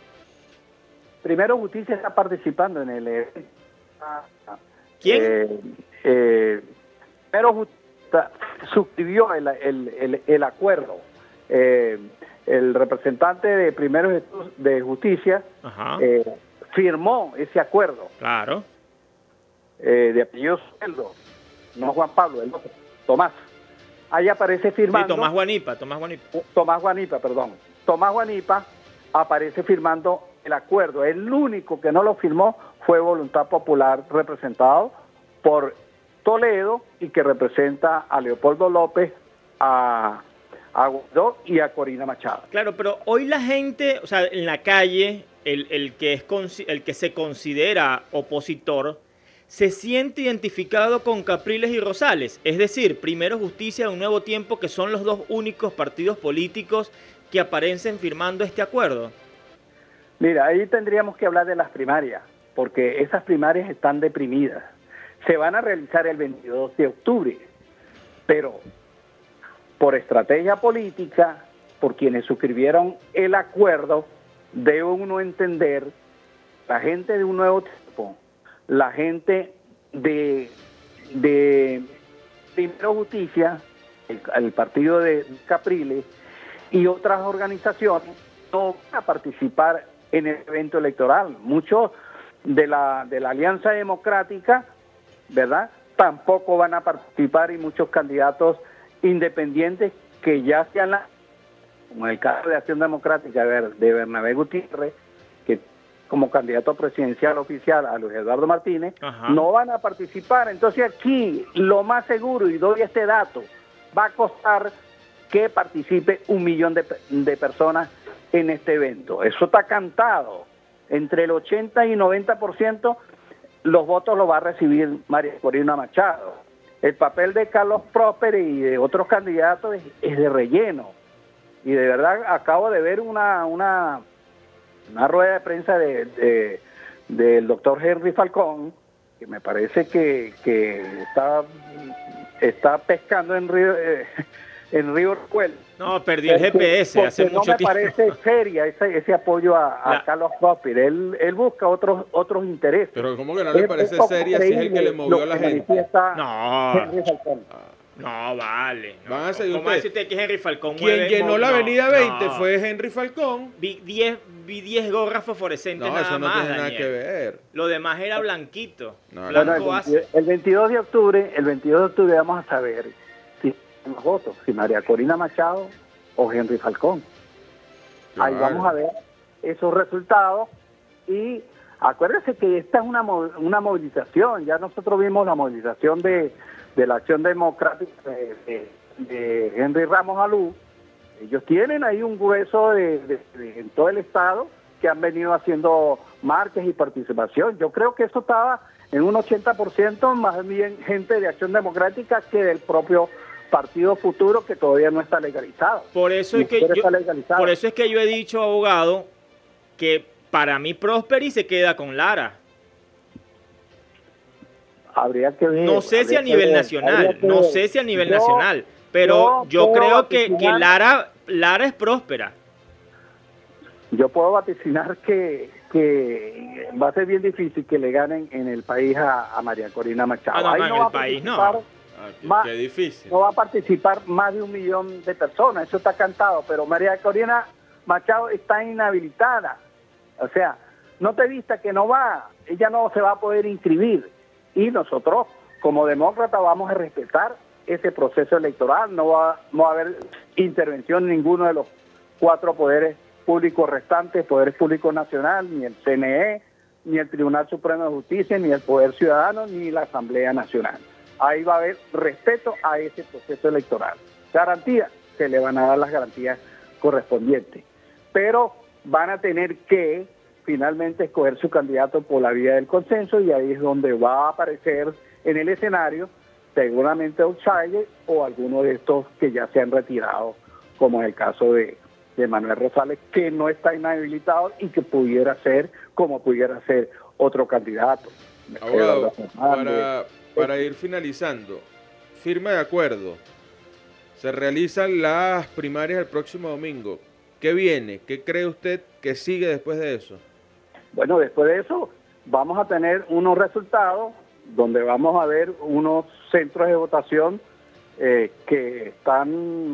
Primero Justicia está participando en el evento. ¿Quién? Eh, eh, Primero Justicia suscribió el, el, el, el acuerdo. Eh, el representante de Primero de Justicia eh, firmó ese acuerdo. Claro. Eh, de apellido Sueldo, no Juan Pablo, el otro, Tomás. Ahí aparece firmando. Sí, Tomás Guanipa, Tomás Guanipa. Tomás Guanipa, perdón. Tomás Guanipa aparece firmando el acuerdo. El único que no lo firmó fue Voluntad Popular, representado por Toledo y que representa a Leopoldo López, a, a Guaidó y a Corina Machado. Claro, pero hoy la gente, o sea, en la calle, el, el, que, es, el que se considera opositor, se siente identificado con Capriles y Rosales. Es decir, Primero Justicia y un Nuevo Tiempo, que son los dos únicos partidos políticos que aparecen firmando este acuerdo. Mira, ahí tendríamos que hablar de las primarias, porque esas primarias están deprimidas. Se van a realizar el veintidós de octubre, pero por estrategia política, por quienes suscribieron el acuerdo, debe uno entender, la gente de un Nuevo Tiempo, la gente de, de Primero Justicia, el, el partido de Capriles y otras organizaciones no van a participar en el evento electoral. Muchos de la, de la Alianza Democrática, ¿verdad?, tampoco van a participar, y muchos candidatos independientes que ya se han, como en el caso de Acción Democrática de Bernabé Gutiérrez, que como candidato presidencial oficial a Luis Eduardo Martínez, Ajá. no van a participar. Entonces aquí lo más seguro, y doy este dato, va a costar que participe un millón de, de personas en este evento. Eso está cantado. Entre el ochenta y noventa por ciento los votos los va a recibir María Corina Machado. El papel de Carlos Prósper y de otros candidatos es, es de relleno. Y de verdad acabo de ver una una, una rueda de prensa de, de, del doctor Henry Falcón, que me parece que, que está, está pescando en río, eh, en río Recuel. No, perdí el G P S hace no mucho tiempo. No me parece seria ese, ese apoyo a, a La... Carlos Prósper. Él, él busca otros otros intereses. Pero ¿cómo que no le parece seria si es el que le movió a la gente? No. Henry Falcón. No, vale. No. Van a seguir ¿Cómo ustedes? decirte que Henry Falcón Quien mueve, llenó no, la avenida veinte no. fue Henry Falcón. Vi diez vi diez gorras fosforescentes no, nada eso no más, tiene nada Daniel. que ver. Lo demás era blanquito. No, Blanco bueno, hace. el, el veintidós de octubre, el veintidós de octubre vamos a saber si los votos, si María Corina Machado o Henry Falcón. Claro. Ahí vamos a ver esos resultados, y acuérdense que esta es una, una movilización. Ya nosotros vimos la movilización de, de la Acción Democrática de, de, de Henry Ramos Alú. Ellos tienen ahí un grueso de, de, de, en todo el estado, que han venido haciendo marchas y participación. Yo creo que eso estaba en un ochenta por ciento más bien gente de Acción Democrática que del propio Partido Futuro, que todavía no está legalizado. Por eso es que yo, por eso es que yo he dicho, abogado, que para mí Prosperi se queda con Lara. Habría que ver. No sé si a nivel ver, nacional, no sé si a nivel yo, nacional, pero yo, yo creo que, que Lara, Lara es próspera. Yo puedo vaticinar que, que va a ser bien difícil que le ganen en el país a, a María Corina Machado. Ah, no, Ahí no, no en va el país no. Ah, qué, más, qué difícil. No va a participar más de un millón de personas, eso está cantado, pero María Corina Machado está inhabilitada. O sea, no te vista que no va, ella no se va a poder inscribir. Y nosotros, como demócratas, vamos a respetar ese proceso electoral. No va, no va a haber intervención en ninguno de los cuatro poderes públicos restantes, Poder Público Nacional, ni el C N E, ni el Tribunal Supremo de Justicia, ni el Poder Ciudadano, ni la Asamblea Nacional. Ahí va a haber respeto a ese proceso electoral. Garantía, se le van a dar las garantías correspondientes. Pero van a tener que finalmente escoger su candidato por la vía del consenso, y ahí es donde va a aparecer en el escenario seguramente outsider o alguno de estos que ya se han retirado, como es el caso de de Manuel Rosales, que no está inhabilitado y que pudiera ser, como pudiera ser otro candidato. Abogado, para, para ir finalizando, firma de acuerdo, se realizan las primarias el próximo domingo. ¿Qué viene? ¿Qué cree usted que sigue después de eso? Bueno, después de eso vamos a tener unos resultados donde vamos a ver unos centros de votación Eh, que están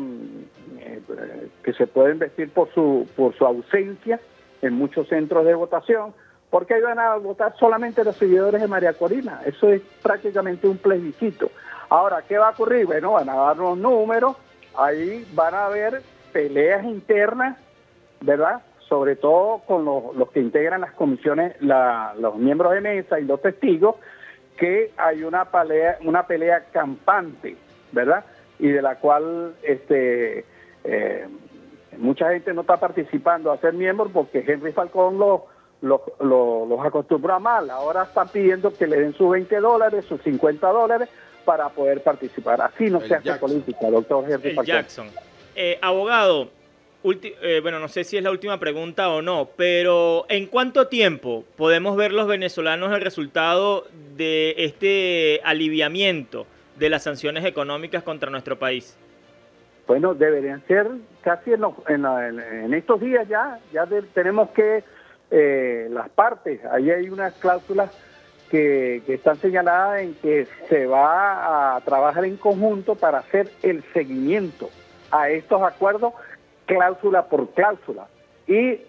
eh, que se pueden vestir por su por su ausencia en muchos centros de votación, porque ahí van a votar solamente los seguidores de María Corina. Eso es prácticamente un plebiscito. Ahora, ¿qué va a ocurrir? Bueno, van a dar los números, ahí van a haber peleas internas, ¿verdad? Sobre todo con los, los que integran las comisiones, la, los miembros de mesa y los testigos, que hay una pelea, una pelea campante, ¿verdad? Y de la cual este eh, mucha gente no está participando a ser miembro porque Henry Falcón los lo, lo, los acostumbró a mal. Ahora están pidiendo que le den sus veinte dólares, sus cincuenta dólares para poder participar. Así no se hace política, doctor Henry el Falcón. Jackson. Eh, abogado, eh, bueno, no sé si es la última pregunta o no, pero ¿en cuánto tiempo podemos ver los venezolanos el resultado de este aliviamiento de las sanciones económicas contra nuestro país? Bueno, deberían ser casi en, los, en, la, en estos días ya, ya de, tenemos que eh, las partes, ahí hay unas cláusulas que, que están señaladas en que se va a trabajar en conjunto para hacer el seguimiento a estos acuerdos, cláusula por cláusula. Y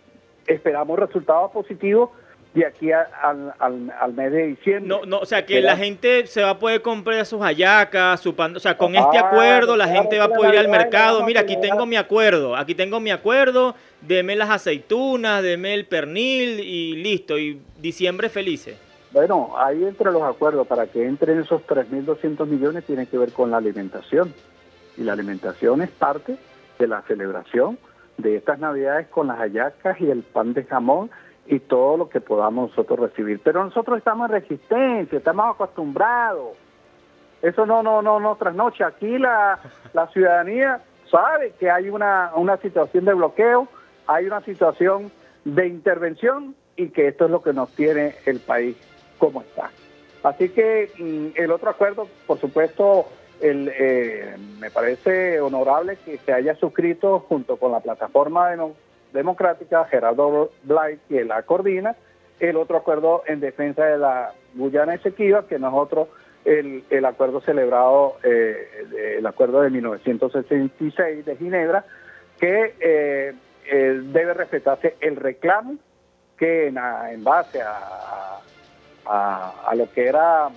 esperamos resultados positivos de aquí a, al, al, al mes de diciembre. No, no, o sea, que Espera. la gente se va a poder comprar sus hallacas, su pan, o sea, con Ah, este acuerdo la claro, gente va a que la poder ir al Navidad mercado. la Mira, vamos a aquí celebrar. tengo mi acuerdo, aquí tengo mi acuerdo, deme las aceitunas, deme el pernil y listo, y diciembre felices. Bueno, ahí entre los acuerdos, para que entren esos tres mil doscientos millones, tiene que ver con la alimentación. Y la alimentación es parte de la celebración de estas Navidades con las hallacas y el pan de jamón y todo lo que podamos nosotros recibir. Pero nosotros estamos en resistencia, estamos acostumbrados. Eso no, no, no, no trasnoche. Aquí la, la ciudadanía sabe que hay una, una situación de bloqueo, hay una situación de intervención y que esto es lo que nos tiene el país como está. Así que mm, el otro acuerdo, por supuesto, el, eh, me parece honorable que se haya suscrito junto con la plataforma de no, democrática, Gerardo Blay, que la coordina, el otro acuerdo en defensa de la Guyana Esequiba, que nosotros el, el acuerdo celebrado, eh, el acuerdo de mil novecientos sesenta y seis de Ginebra, que eh, eh, debe respetarse el reclamo que en, en base a, a, a lo que era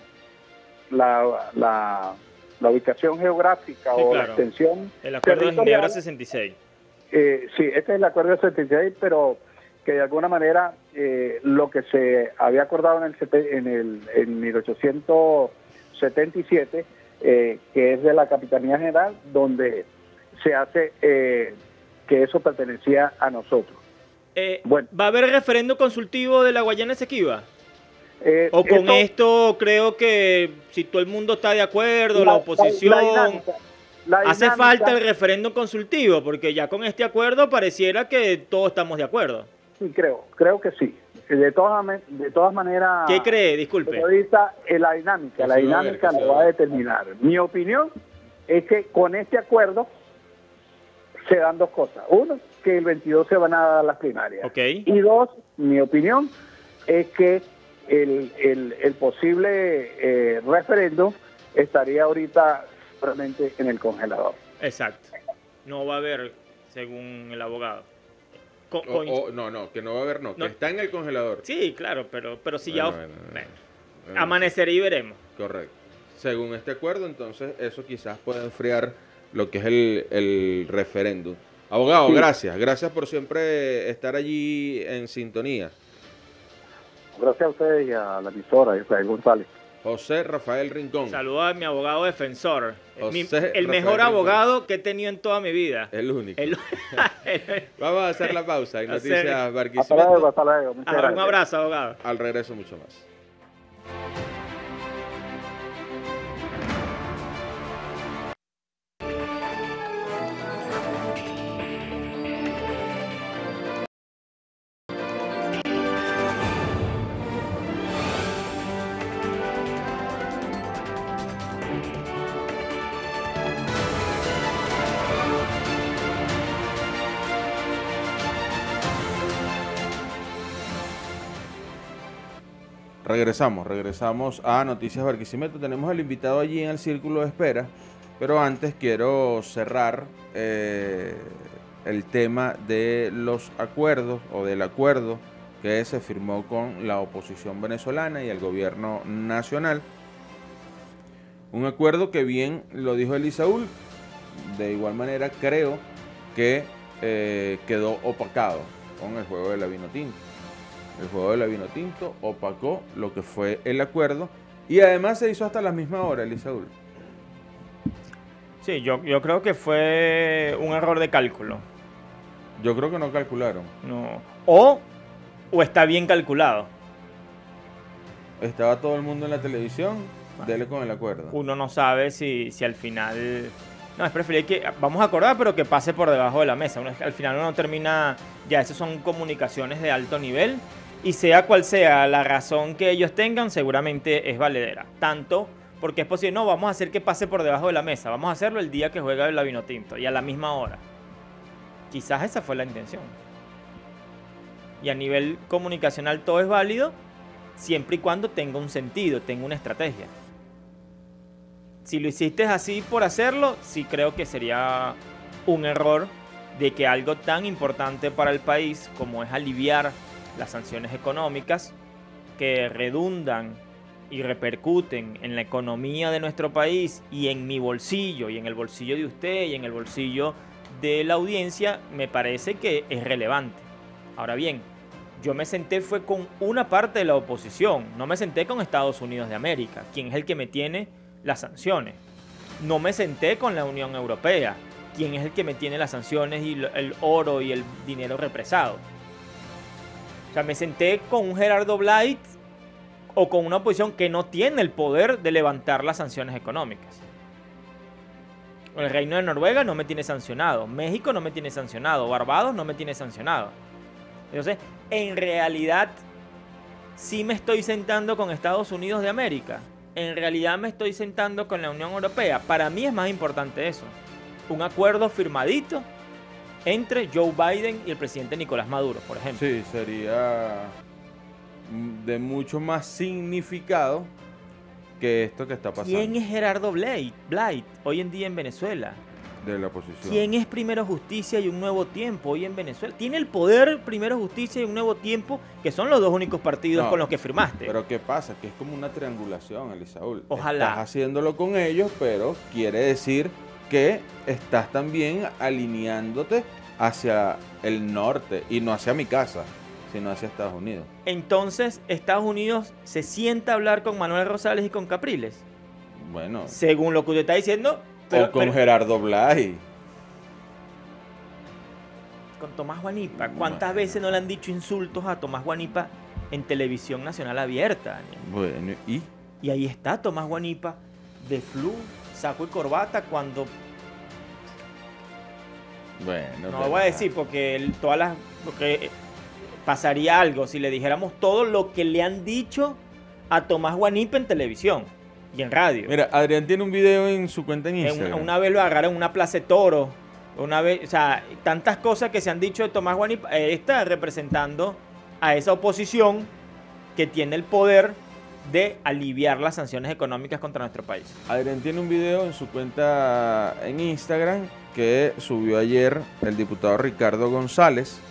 la, la, la ubicación geográfica Sí, o claro. la extensión El acuerdo de territorial. Ginebra sesenta y seis. Eh, sí, este es el acuerdo de setenta y seis, pero que de alguna manera eh, lo que se había acordado en el, sete- en el en mil ochocientos setenta y siete, eh, que es de la Capitanía General, donde se hace eh, que eso pertenecía a nosotros. Eh, Bueno. ¿Va a haber referendo consultivo de la Guayana Esequiba? Eh, O con esto- esto creo que si todo el mundo está de acuerdo, la, la- oposición, la dinámica- la hace dinámica- falta el referendo consultivo, porque ya con este acuerdo pareciera que todos estamos de acuerdo. Sí, creo, creo que sí. De todas, ma- de todas maneras... ¿Qué cree? Disculpe. Periodista, eh, la dinámica, la Eso va a ver, dinámica eso lo va a va a ver. determinar. Mi opinión es que con este acuerdo se dan dos cosas. Uno, que el veintidós se van a dar las primarias. Ok. Y dos, mi opinión es que el, el, el posible eh, referéndum estaría ahorita realmente en el congelador. Exacto. No va a haber, según el abogado. Co- O- coin- o- no, no, que no va a haber, no, que No. está en el congelador. Sí, claro, pero, pero si Bueno, ya... bueno, bueno, bueno. amanecerá y veremos. Correcto. Según este acuerdo, entonces eso quizás puede enfriar lo que es el, el referéndum. Abogado, Sí. gracias. Gracias por siempre estar allí en sintonía. Gracias a ustedes y a la emisora, Israel González. José Rafael Rincón. Saludo a mi abogado defensor. Es mi- José el Rafael mejor Rincón. abogado que he tenido en toda mi vida. El único. El- el- Vamos a hacer la pausa en Hacer- Noticias Hasta luego, Barquisimeto. hasta luego. Muchas Ah, un gracias. abrazo, abogado. Al regreso mucho más. Regresamos, regresamos a Noticias Barquisimeto. Tenemos al invitado allí en el círculo de espera, pero antes quiero cerrar eh, el tema de los acuerdos o del acuerdo que se firmó con la oposición venezolana y el gobierno nacional. Un acuerdo que, bien lo dijo Elisaúl, de igual manera creo que eh, quedó opacado con el juego de la Vinotinto. El juego de la Vinotinto opacó lo que fue el acuerdo y además se hizo hasta la misma hora, Elisaúl. Sí, yo, yo creo que fue un error de cálculo. Yo creo que no calcularon. No. O, o está bien calculado. Estaba todo el mundo en la televisión, dele con el acuerdo. Uno no sabe si, si al final... No, es preferible que... Vamos a acordar, pero que pase por debajo de la mesa. Uno- al final uno termina... Ya, esas son comunicaciones de alto nivel. Y sea cual sea la razón que ellos tengan, seguramente es valedera. Tanto porque es posible, no, vamos a hacer que pase por debajo de la mesa. Vamos a hacerlo el día que juega el Vinotinto y a la misma hora. Quizás esa fue la intención. Y a nivel comunicacional todo es válido siempre y cuando tenga un sentido, tenga una estrategia. Si lo hiciste así por hacerlo, sí creo que sería un error de que algo tan importante para el país como es aliviar las sanciones económicas que redundan y repercuten en la economía de nuestro país y en mi bolsillo y en el bolsillo de usted y en el bolsillo de la audiencia, me parece que es relevante. Ahora bien, yo me senté fue con una parte de la oposición, no me senté con Estados Unidos de América, quien es el que me tiene las sanciones. No me senté con la Unión Europea, quien es el que me tiene las sanciones y el oro y el dinero represado. O sea, me senté con un Gerardo Blight o con una oposición que no tiene el poder de levantar las sanciones económicas. El Reino de Noruega no me tiene sancionado, México no me tiene sancionado, Barbados no me tiene sancionado. Entonces, en realidad, sí me estoy sentando con Estados Unidos de América. En realidad me estoy sentando con la Unión Europea. Para mí es más importante eso. Un acuerdo firmadito entre Joe Biden y el presidente Nicolás Maduro, por ejemplo. Sí, sería de mucho más significado que esto que está pasando. ¿Quién es Gerardo Blight, Blight hoy en día en Venezuela? De la oposición. ¿Quién es Primero Justicia y Un Nuevo Tiempo hoy en Venezuela? Tiene el poder Primero Justicia y Un Nuevo Tiempo, que son los dos únicos partidos No, con los que firmaste. Pero ¿qué pasa? Que es como una triangulación, Elisaúl. Ojalá. Estás haciéndolo con ellos, pero quiere decir que estás también alineándote hacia el norte y no hacia mi casa, sino hacia Estados Unidos. Entonces, Estados Unidos se sienta a hablar con Manuel Rosales y con Capriles. Bueno. Según lo que usted está diciendo. Pero, o con pero, Gerardo Blay. Con Tomás Guanipa. ¿Cuántas bueno. veces no le han dicho insultos a Tomás Guanipa en televisión nacional abierta, Daniel? Bueno, ¿y? Y ahí está Tomás Guanipa de flu, saco y corbata cuando... Bueno, no lo voy a decir porque el, todas las... Porque pasaría algo si le dijéramos todo lo que le han dicho a Tomás Guanipa en televisión y en radio. Mira, Adrián tiene un video en su cuenta en Instagram. Una, una vez lo agarraron en una plaza de toro. Una vez, o sea, tantas cosas que se han dicho de Tomás Guanipa. Él está representando a esa oposición que tiene el poder de aliviar las sanciones económicas contra nuestro país. Adrián tiene un video en su cuenta en Instagram que subió ayer el diputado Ricardo González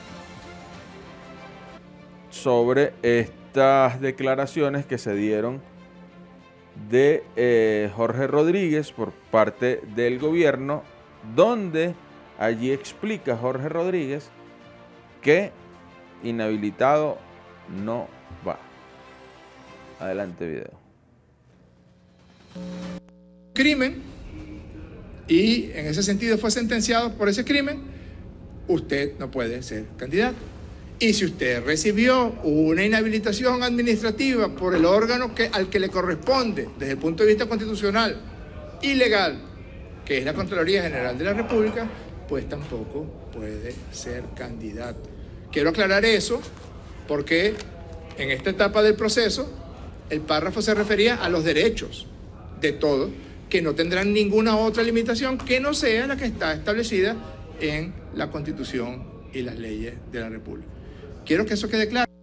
sobre estas declaraciones que se dieron de eh, Jorge Rodríguez por parte del gobierno, donde allí explica Jorge Rodríguez que inhabilitado no va. Adelante video. Crimen, y en ese sentido fue sentenciado por ese crimen, usted no puede ser candidato. Y si usted recibió una inhabilitación administrativa por el órgano que, al que le corresponde, desde el punto de vista constitucional y legal, que es la Contraloría General de la República, pues tampoco puede ser candidato. Quiero aclarar eso porque en esta etapa del proceso el párrafo se refería a los derechos de todos, que no tendrán ninguna otra limitación que no sea la que está establecida en la Constitución y las leyes de la República. Quiero que eso quede claro.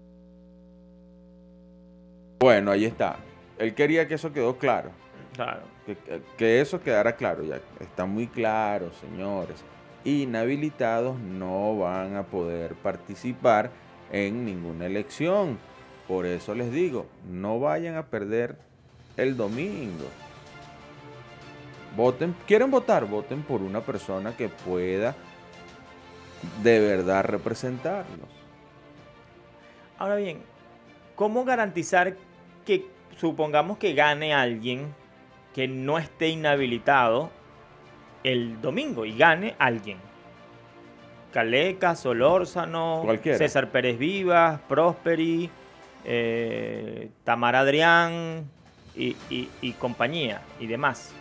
Bueno, ahí está. Él quería que eso quedó claro. Claro. Que, que eso quedara claro. Ya está muy claro, señores. Inhabilitados no van a poder participar en ninguna elección. Por eso les digo, no vayan a perder el domingo. Voten, quieren votar, voten por una persona que pueda de verdad representarlos. Ahora bien, ¿cómo garantizar que supongamos que gane alguien que no esté inhabilitado el domingo y gane alguien? Caleca, Solórzano, Cualquiera. César Pérez Vivas, Prosperi, eh, Tamara Adrián y, y, y compañía y demás,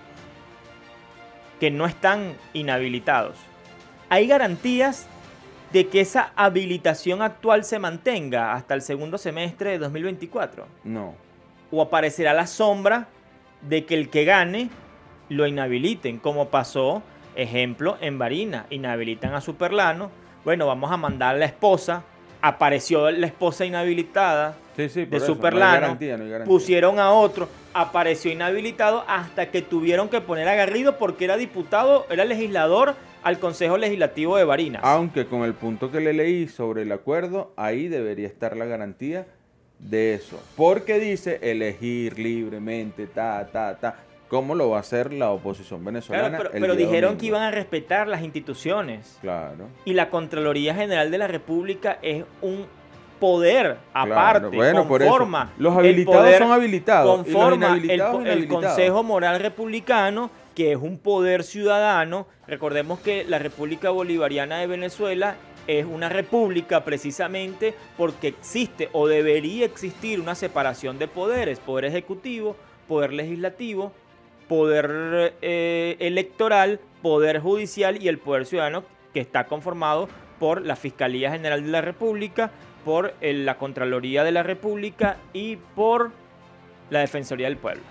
que no están inhabilitados. ¿Hay garantías de que esa habilitación actual se mantenga hasta el segundo semestre de dos mil veinticuatro? No. ¿O aparecerá la sombra de que el que gane lo inhabiliten, como pasó, ejemplo, en Barinas? Inhabilitan a Superlano, bueno, vamos a mandar a la esposa, apareció la esposa inhabilitada sí, sí, de eso, Superlano, no hay garantía, no hay garantía. Pusieron a otro, apareció inhabilitado hasta que tuvieron que poner a Garrido porque era diputado, era legislador al Consejo Legislativo de Barinas. Aunque con el punto que le leí sobre el acuerdo, ahí debería estar la garantía de eso. Porque dice elegir libremente, ta, ta, ta. ¿Cómo lo va a hacer la oposición venezolana? Claro, pero, el pero día dijeron domingo? que iban a respetar las instituciones. Claro. Y la Contraloría General de la República es un poder Claro, aparte, bueno, por eso. conforma Los el habilitados poder- son habilitados, y los conforma el, inhabilitados, po- el inhabilitados. Consejo Moral Republicano, que es un poder ciudadano. Recordemos que la República Bolivariana de Venezuela es una república precisamente porque existe o debería existir una separación de poderes, poder ejecutivo, poder legislativo, poder eh, electoral, poder judicial y el poder ciudadano, que está conformado por la Fiscalía General de la República, por eh, la Contraloría de la República y por la Defensoría del Pueblo.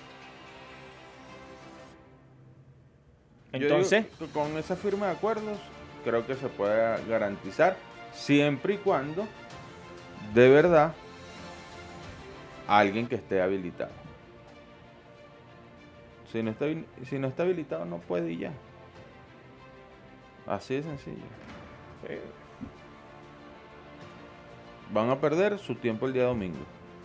Yo Entonces, digo que con esa firma de acuerdos, creo que se puede garantizar, siempre y cuando, de verdad, alguien que esté habilitado. Si no está, si no está habilitado, no puede y ya. Así de sencillo. eh, Van a perder su tiempo el día domingo.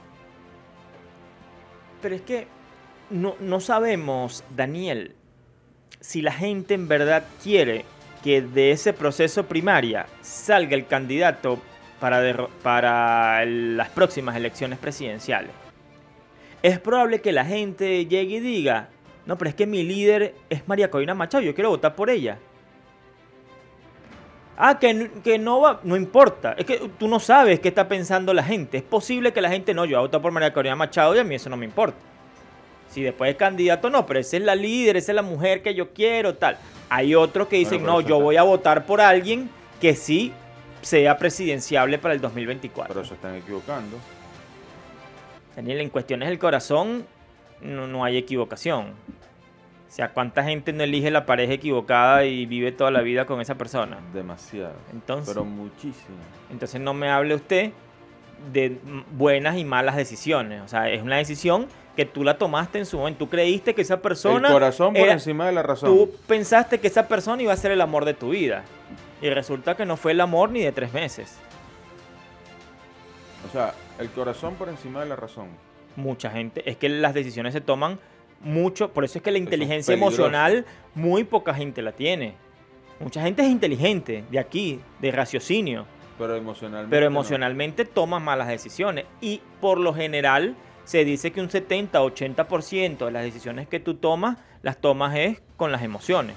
pero es que no, no sabemos, Daniel, si la gente en verdad quiere que de ese proceso primaria salga el candidato para, derro- para el- las próximas elecciones presidenciales. Es probable que la gente llegue y diga, no, pero es que mi líder es María Corina Machado, yo quiero votar por ella. Ah, que, n- que no va, no importa. Es que tú no sabes qué está pensando la gente. Es posible que la gente no, yo voy a votar por María Corina Machado y a mí eso no me importa. Si después es candidato, no, pero esa es la líder, esa es la mujer que yo quiero, tal. Hay otros que dicen, Bueno, pero no, eso yo está- voy a votar por alguien que sí sea presidenciable para el dos mil veinticuatro. Pero se están equivocando. Daniel, en cuestiones del corazón no, no hay equivocación. O sea, ¿cuánta gente no elige la pareja equivocada y vive toda la vida con esa persona? Demasiado. Entonces, Pero muchísimo. entonces no me hable usted de m- buenas y malas decisiones. O sea, es una decisión que tú la tomaste en su momento. Tú creíste que esa persona... El corazón por era- encima de la razón. Tú pensaste que esa persona iba a ser el amor de tu vida. Y resulta que no fue el amor ni de tres meses. O sea, el corazón por encima de la razón. Mucha gente, es que las decisiones se toman mucho, por eso es que la es inteligencia peligroso. emocional muy poca gente la tiene. Mucha gente es inteligente, de aquí, de raciocinio, Pero emocionalmente. pero no. emocionalmente toma malas decisiones. Y por lo general se dice que un setenta a ochenta por ciento de las decisiones que tú tomas, las tomas es con las emociones.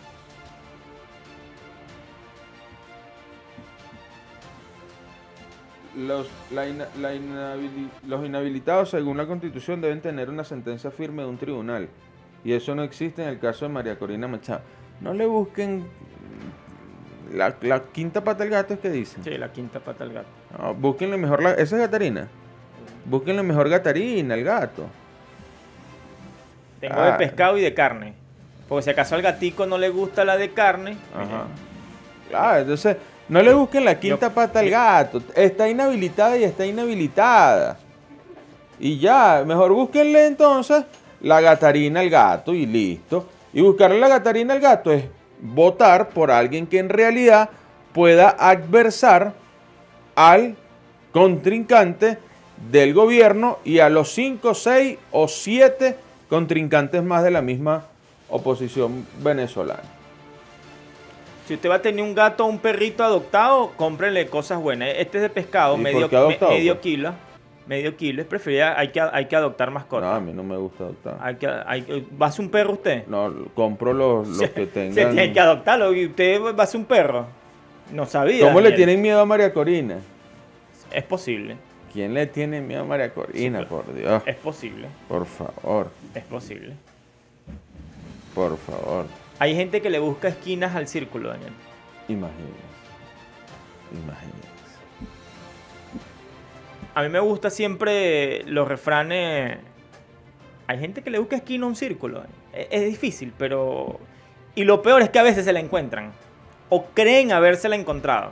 Los, la ina- la inhabili- los inhabilitados, según la Constitución, deben tener una sentencia firme de un tribunal. Y eso no existe en el caso de María Corina Machado. No le busquen la, la quinta pata del gato, es que dicen. Sí, la quinta pata al gato. No, búsquenle mejor la... ¿Esa es Gatarina? Búsquenle mejor Gatarina, el gato. Tengo Ah. de pescado y de carne. Porque si acaso al gatico no le gusta la de carne, Ajá. Claro, entonces, no le busquen la quinta Yo- pata al gato. Está inhabilitada y está inhabilitada. Y ya, mejor búsquenle entonces la gatarina al gato y listo. Y buscarle la gatarina al gato es votar por alguien que en realidad pueda adversar al contrincante del gobierno y a los cinco, seis o siete contrincantes más de la misma oposición venezolana. si usted va a tener un gato o un perrito adoptado, cómprele cosas buenas. Este es de pescado, ¿Y medio, por qué adoptado, me- medio pues? kilo. Medio kilo. Es preferible, hay que, hay que adoptar mascotas. No, a mí no me gusta adoptar. Hay que, hay, ¿Va a ser un perro usted? No, compro los, los que Se tengan. tiene que adoptarlo. ¿Y usted va a ser un perro? No sabía. ¿Cómo le Daniel. tienen miedo a María Corina? Es posible. ¿Quién le tiene miedo a María Corina? Sí, Por Dios. Es posible. Por favor, Es posible. por favor. Hay gente que le busca esquinas al círculo, Daniel. Imagínense. Imagínense. A mí me gusta siempre los refranes. Hay gente que le busca esquina a un círculo. Es, es difícil, pero... Y lo peor es que a veces se la encuentran. O creen habérsela encontrado.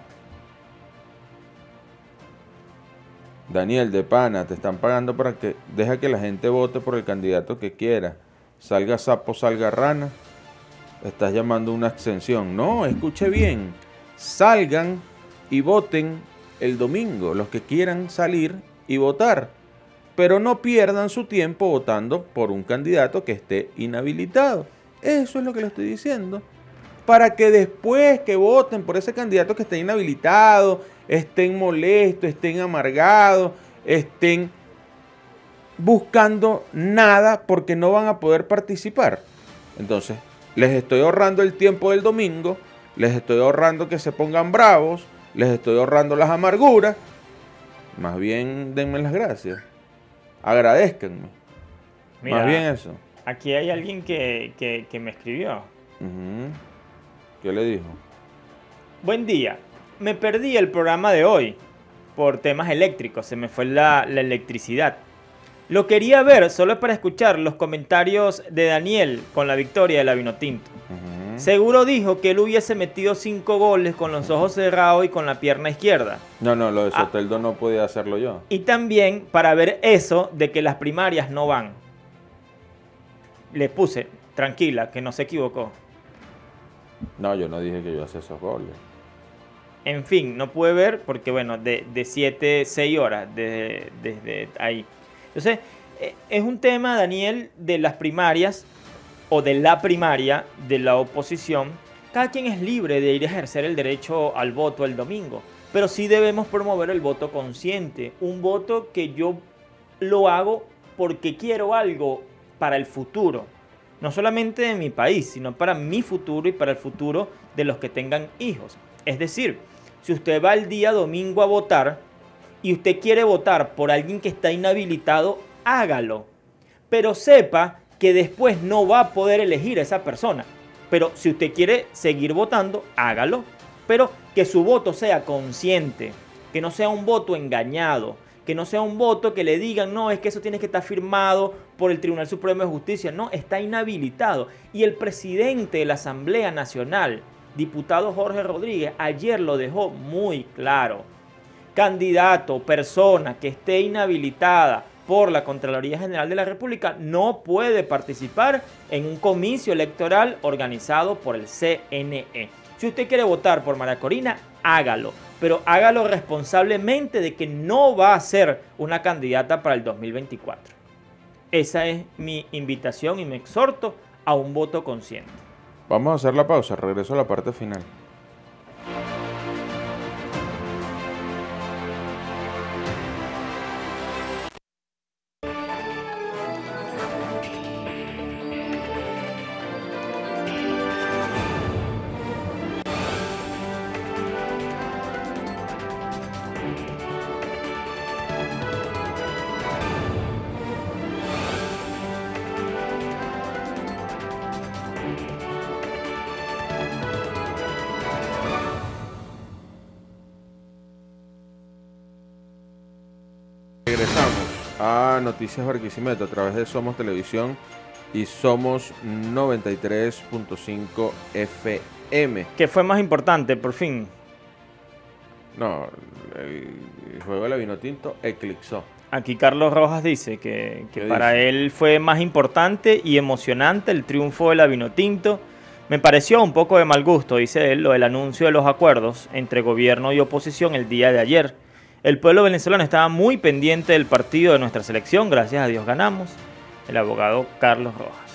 Daniel, de pana, te están pagando para que deja que la gente vote por el candidato que quiera. Salga sapo, salga rana. estás llamando a una abstención. No, escuche bien. Salgan y voten el domingo, los que quieran salir y votar. Pero no pierdan su tiempo votando por un candidato que esté inhabilitado. Eso es lo que le estoy diciendo. Para que después que voten por ese candidato que esté inhabilitado, estén molestos, estén amargados, estén buscando nada porque no van a poder participar. Entonces, les estoy ahorrando el tiempo del domingo, les estoy ahorrando que se pongan bravos, les estoy ahorrando las amarguras. Más bien, denme las gracias. Agradézcanme. Mira, más bien eso. Aquí hay alguien que, que, que me escribió. Uh-huh. ¿Qué le dijo? Buen día. Me perdí el programa de hoy por temas eléctricos. Se me fue la, la electricidad. Lo quería ver solo para escuchar los comentarios de Daniel con la victoria de la Vinotinto. Uh-huh. Seguro dijo que él hubiese metido cinco goles con los ojos cerrados y con la pierna izquierda. No, no, lo de Soteldo ah. no podía hacerlo yo. Y también para ver eso de que las primarias no van. Le puse, tranquila, que no se equivocó. No, yo no dije que yo hacía esos goles. En fin, no pude ver porque, bueno, de, de siete, seis horas desde, desde ahí. Entonces, es un tema, Daniel, de las primarias o de la primaria de la oposición. Cada quien es libre de ir a ejercer el derecho al voto el domingo, pero sí debemos promover el voto consciente, un voto que yo lo hago porque quiero algo para el futuro, no solamente de mi país, sino para mi futuro y para el futuro de los que tengan hijos. Es decir, si usted va el día domingo a votar y usted quiere votar por alguien que está inhabilitado, hágalo. Pero sepa que después no va a poder elegir a esa persona. Pero si usted quiere seguir votando, hágalo. Pero que su voto sea consciente, que no sea un voto engañado, que no sea un voto que le digan, no, es que eso tiene que estar firmado por el Tribunal Supremo de Justicia. No, está inhabilitado. Y el presidente de la Asamblea Nacional, diputado Jorge Rodríguez, ayer lo dejó muy claro. Candidato, persona que esté inhabilitada por la Contraloría General de la República no puede participar en un comicio electoral organizado por el C N E. Si usted quiere votar por María Corina, hágalo, pero hágalo responsablemente de que no va a ser una candidata para el dos mil veinticuatro. Esa es mi invitación y me exhorto a un voto consciente. Vamos a hacer la pausa, regreso a la parte final. Regresamos a Noticias Barquisimeto a través de Somos Televisión y Somos noventa y tres punto cinco F M. ¿Qué fue más importante, por fin? No, el juego de la Vinotinto eclipsó. Aquí Carlos Rojas dice que, que para dice? él fue más importante y emocionante el triunfo de la Vinotinto. Me pareció un poco de mal gusto, dice él, lo del anuncio de los acuerdos entre gobierno y oposición el día de ayer. El pueblo venezolano estaba muy pendiente del partido de nuestra selección, gracias a Dios ganamos. El abogado Carlos Rojas.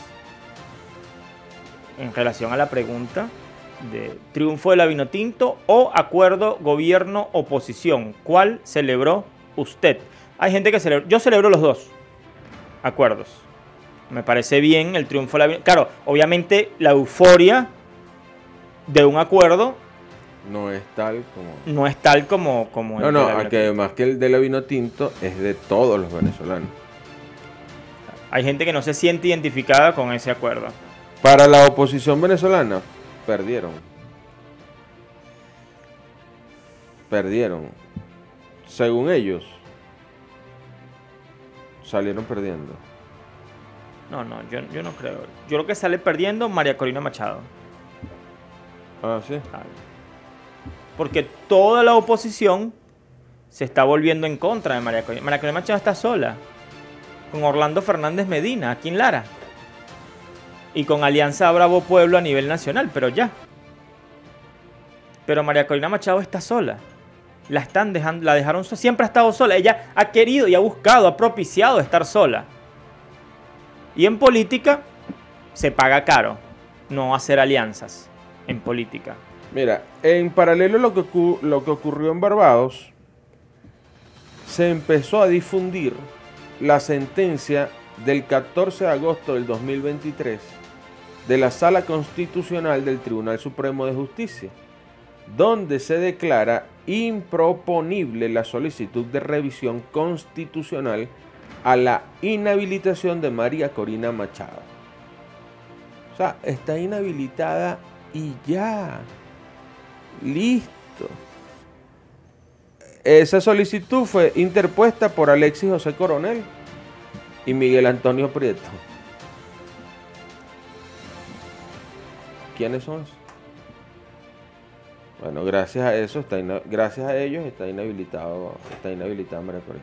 En relación a la pregunta de triunfo de la Vinotinto o acuerdo gobierno-oposición, ¿cuál celebró usted? Hay gente que celebró, yo celebro los dos acuerdos. Me parece bien el triunfo de la Vinotinto. Claro, obviamente la euforia de un acuerdo no es tal como... No es tal como... como no, el no, de que además que el de la Vinotinto es de todos los venezolanos. Hay gente que no se siente identificada con ese acuerdo. Para la oposición venezolana, perdieron. Perdieron. Según ellos, salieron perdiendo. No, no, yo, yo no creo. Yo creo que sale perdiendo María Corina Machado. Ah, ¿sí? Porque toda la oposición se está volviendo en contra de María Corina. María Corina Machado está sola, con Orlando Fernández Medina, aquí en Lara. y con Alianza Bravo Pueblo a nivel nacional, pero ya. Pero María Corina Machado está sola. La están dejando, la dejaron sola. Siempre ha estado sola. Ella ha querido y ha buscado, ha propiciado estar sola. Y en política se paga caro no hacer alianzas en política. Mira, en paralelo a lo que, ocu- lo que ocurrió en Barbados, se empezó a difundir la sentencia del catorce de agosto del dos mil veintitrés de la Sala Constitucional del Tribunal Supremo de Justicia, donde se declara improponible la solicitud de revisión constitucional a la inhabilitación de María Corina Machado. O sea, está inhabilitada y ya. Listo. Esa solicitud fue interpuesta por Alexis José Coronel y Miguel Antonio Prieto. ¿Quiénes son esos? Bueno, gracias a eso, está ina- gracias a ellos está inhabilitado, está inhabilitada María Corina.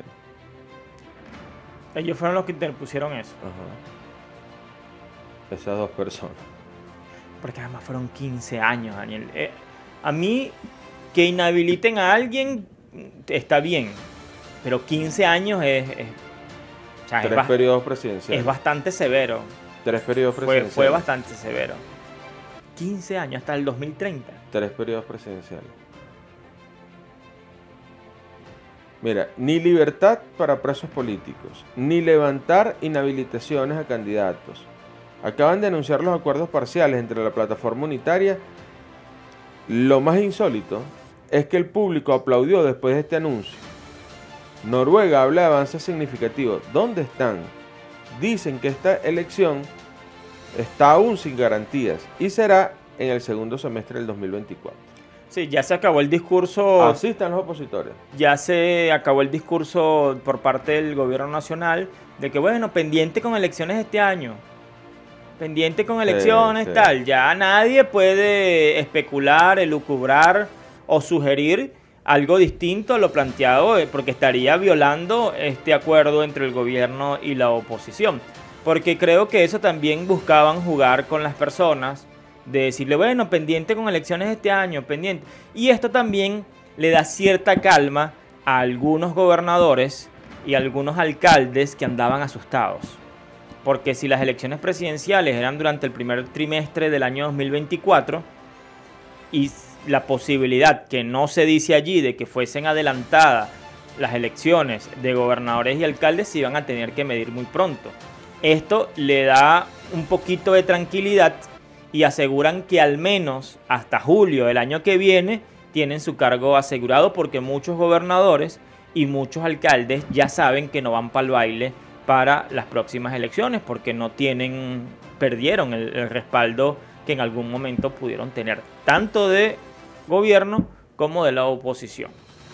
Ellos fueron los que interpusieron eso. Ajá. Esas dos personas. Porque además fueron quince años, Daniel. Eh, a mí, que inhabiliten a alguien está bien, pero quince años es, es, o sea, es, Tres ba- periodos presidenciales. es bastante severo. Tres periodos Fue, presidenciales. fue bastante severo. quince años, hasta el dos mil treinta. Tres periodos presidenciales. Mira, ni libertad para presos políticos, ni levantar inhabilitaciones a candidatos. Acaban de anunciar los acuerdos parciales entre la plataforma unitaria. Lo más insólito es que el público aplaudió después de este anuncio. Noruega habla de avances significativos. ¿Dónde están? Dicen que esta elección está aún sin garantías y será en el segundo semestre del dos mil veinticuatro. Sí, ya se acabó el discurso. Así están los opositores. Ya se acabó el discurso por parte del gobierno nacional de que, bueno, pendiente con elecciones este año. Pendiente con elecciones, sí. tal. Ya nadie puede especular, elucubrar o sugerir algo distinto a lo planteado, eh, porque estaría violando este acuerdo entre el gobierno y la oposición. Porque creo que eso también buscaban jugar con las personas, de decirle, bueno, pendiente con elecciones este año, pendiente. Y esto también le da cierta calma a algunos gobernadores y a algunos alcaldes que andaban asustados. Porque si las elecciones presidenciales eran durante el primer trimestre del año dos mil veinticuatro y la posibilidad que no se dice allí de que fuesen adelantadas las elecciones de gobernadores y alcaldes, se iban a tener que medir muy pronto. Esto le da un poquito de tranquilidad y aseguran que al menos hasta julio del año que viene tienen su cargo asegurado, porque muchos gobernadores y muchos alcaldes ya saben que no van para el baile para las próximas elecciones, porque no tienen, perdieron el, el respaldo que en algún momento pudieron tener, tanto de gobierno como de la oposición.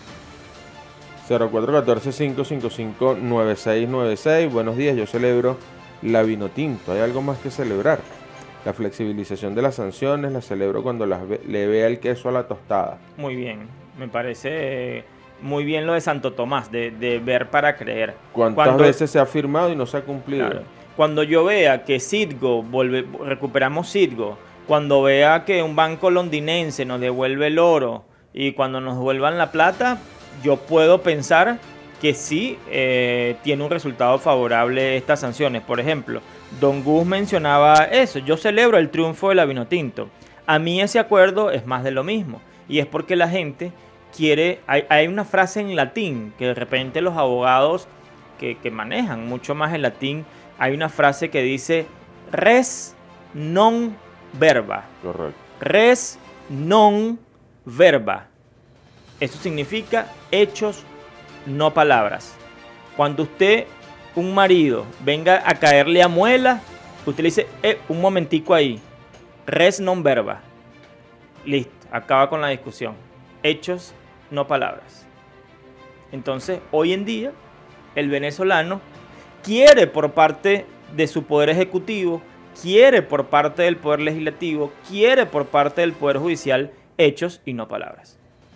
cero cuatro uno cuatro, cinco cinco cinco, nueve seis nueve seis. Buenos días, yo celebro la Vinotinto. Hay algo más que celebrar. La flexibilización de las sanciones la celebro cuando las ve- le vea el queso a la tostada. Muy bien, me parece muy bien lo de Santo Tomás, de, de ver para creer. ¿Cuántas Cuando- veces se ha firmado y no se ha cumplido? Claro. Cuando yo vea que Citgo, vuelve, recuperamos Citgo, cuando vea que un banco londinense nos devuelve el oro y cuando nos devuelvan la plata, yo puedo pensar que sí eh, tiene un resultado favorable estas sanciones. Por ejemplo, Don Gus mencionaba eso, yo celebro el triunfo de la Vinotinto. A mí ese acuerdo es más de lo mismo, y es porque la gente quiere, hay, hay una frase en latín que de repente los abogados que, que manejan mucho más el latín, hay una frase que dice res non verba. Correcto. Res non verba. Esto significa hechos, no palabras. Cuando usted, un marido, venga a caerle a muela, usted le dice, eh, un momentico ahí, res non verba. Listo, acaba con la discusión. Hechos, no palabras. Entonces, hoy en día, el venezolano quiere por parte de su poder ejecutivo, quiere por parte del poder legislativo, quiere por parte del poder judicial, hechos y no palabras.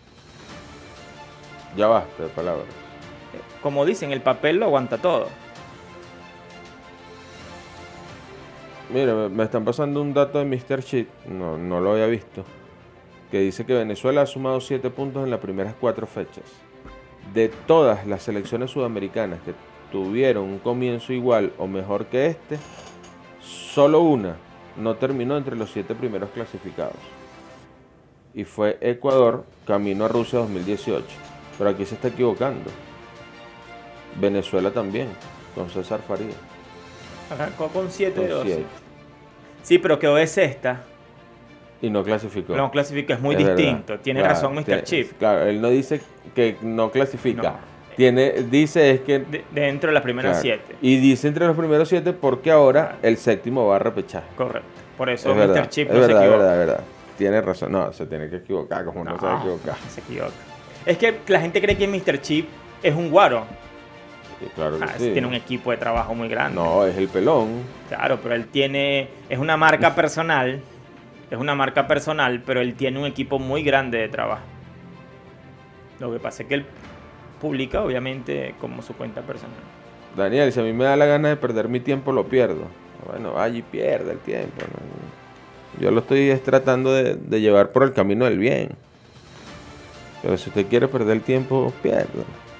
Ya basta de palabras. Como dicen, el papel lo aguanta todo. Mira, me- me están pasando un dato de míster Chip, no, no lo había visto, que dice que Venezuela ha sumado siete puntos en las primeras cuatro fechas. De todas las selecciones sudamericanas que tuvieron un comienzo igual o mejor que este, solo una no terminó entre los siete primeros clasificados. Y fue Ecuador, camino a Rusia dos mil dieciocho. Pero aquí se está equivocando. Venezuela también, con César Farías. Arrancó con siete de Con doce. siete. Sí, pero quedó de sexta. Y no clasificó. No clasifica, es muy Es verdad. distinto. Tiene Claro, razón míster tiene- Chip. Claro, él no dice que no clasifica. No. Tiene, dice es que... De- dentro de las primeras claro, siete. Y dice entre los primeros siete porque ahora Claro. el séptimo va a repechaje. Correcto. Por eso Es míster verdad, Chip es no se verdad, es equivoca. verdad, es verdad. Tiene razón. No, se tiene que equivocar, como no, se va a equivocar. se equivoca. Es que la gente cree que míster Chip es un guaro. Sí, claro que Ah, sí. Tiene un equipo de trabajo muy grande. No, es el pelón. Claro, pero él tiene. Es una marca personal. Es una marca personal, pero él tiene un equipo muy grande de trabajo. Lo que pasa es que él publica, obviamente, como su cuenta personal. Daniel, si a mí me da la gana de perder mi tiempo, lo pierdo. Bueno, vaya y pierde el tiempo. ¿no? Yo lo estoy es tratando de, de llevar por el camino del bien. Pero si usted quiere perder el tiempo, pierda.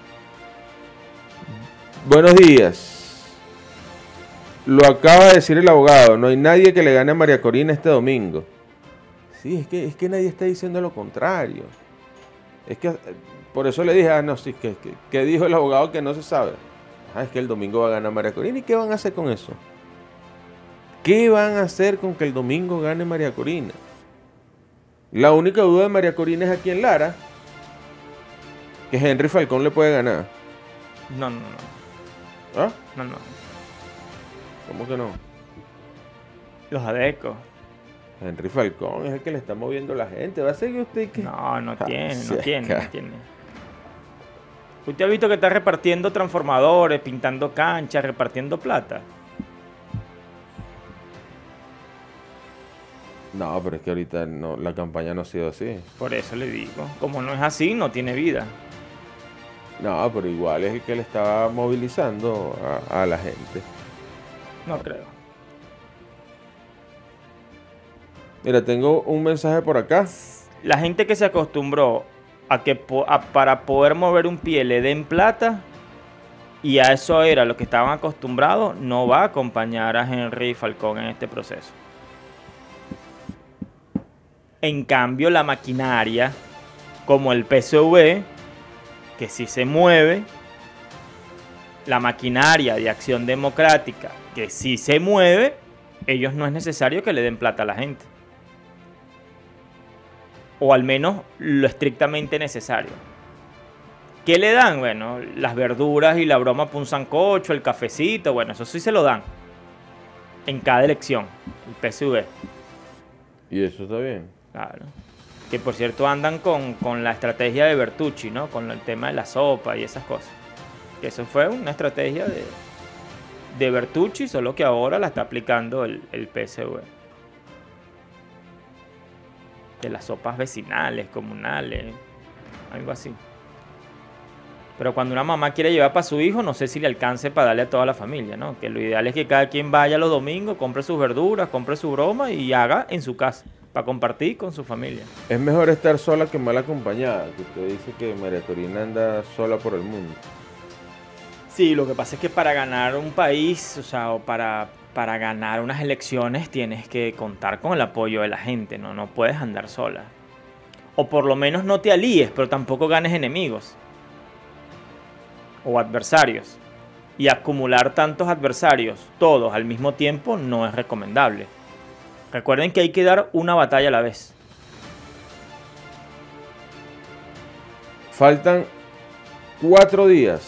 Buenos días. Lo acaba de decir el abogado. No hay nadie que le gane a María Corina este domingo. Sí, es que, es que nadie está diciendo lo contrario. Es que eh, por eso le dije, ah, no, sí, que, que, que dijo el abogado que no se sabe. Ah, es que el domingo va a ganar María Corina. ¿Y qué van a hacer con eso? ¿Qué van a hacer con que el domingo gane María Corina? La única duda de María Corina es aquí en Lara, que Henry Falcón le puede ganar. No, no, no. ¿Ah? No, no. ¿Cómo que no? Los adecos. Henry Falcón es el que le está moviendo la gente. ¿Va a seguir usted que...? No, no Ah, tiene, sí, no tiene, acá. no tiene. Usted ha visto que está repartiendo transformadores, pintando canchas, repartiendo plata. No, pero es que ahorita no, la campaña no ha sido así. Por eso le digo. Como no es así, no tiene vida. No, pero igual es el que le estaba movilizando a, a la gente. No creo. Mira, tengo un mensaje por acá. La gente que se acostumbró a que po- a- para poder mover un pie le den plata y a eso era lo que estaban acostumbrados, no va a acompañar a Henry Falcón en este proceso. En cambio, la maquinaria, como el P S V, que sí se mueve, la maquinaria de Acción Democrática, que sí se mueve, ellos no es necesario que le den plata a la gente. O al menos lo estrictamente necesario. ¿Qué le dan? Bueno, las verduras y la broma para un sancocho, el cafecito, bueno, eso sí se lo dan. En cada elección, el P S V. Y eso está bien. Claro. Que por cierto andan con, con la estrategia de Bertucci, ¿no? Con el tema de la sopa y esas cosas. Que eso fue una estrategia de, de Bertucci, solo que ahora la está aplicando el, el P S V. De las sopas vecinales, comunales, algo así. Pero cuando una mamá quiere llevar para su hijo, no sé si le alcance para darle a toda la familia, ¿no? Que lo ideal es que cada quien vaya los domingos, compre sus verduras, compre su broma y haga en su casa, para compartir con su familia. Es mejor estar sola que mal acompañada. Que usted dice que María Corina anda sola por el mundo. Sí, lo que pasa es que para ganar un país, o sea, o para, para ganar unas elecciones tienes que contar con el apoyo de la gente, ¿no? No puedes andar sola. O por lo menos no te alíes, pero tampoco ganes enemigos. O adversarios. Y acumular tantos adversarios, todos al mismo tiempo, no es recomendable. Recuerden que hay que dar una batalla a la vez. Faltan cuatro días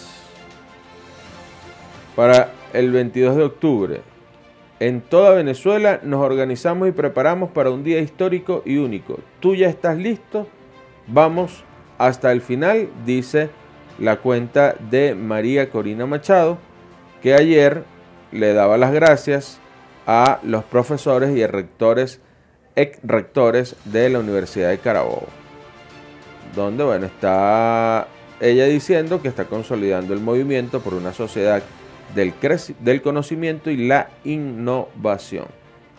para el veintidós de octubre. En toda Venezuela nos organizamos y preparamos para un día histórico y único. ¿Tú ya estás listo? Vamos hasta el final, dice la cuenta de María Corina Machado, que ayer le daba las gracias a los profesores y rectores, ex rectores de la Universidad de Carabobo, donde, bueno, está ella diciendo que está consolidando el movimiento por una sociedad del, creci- del conocimiento y la innovación.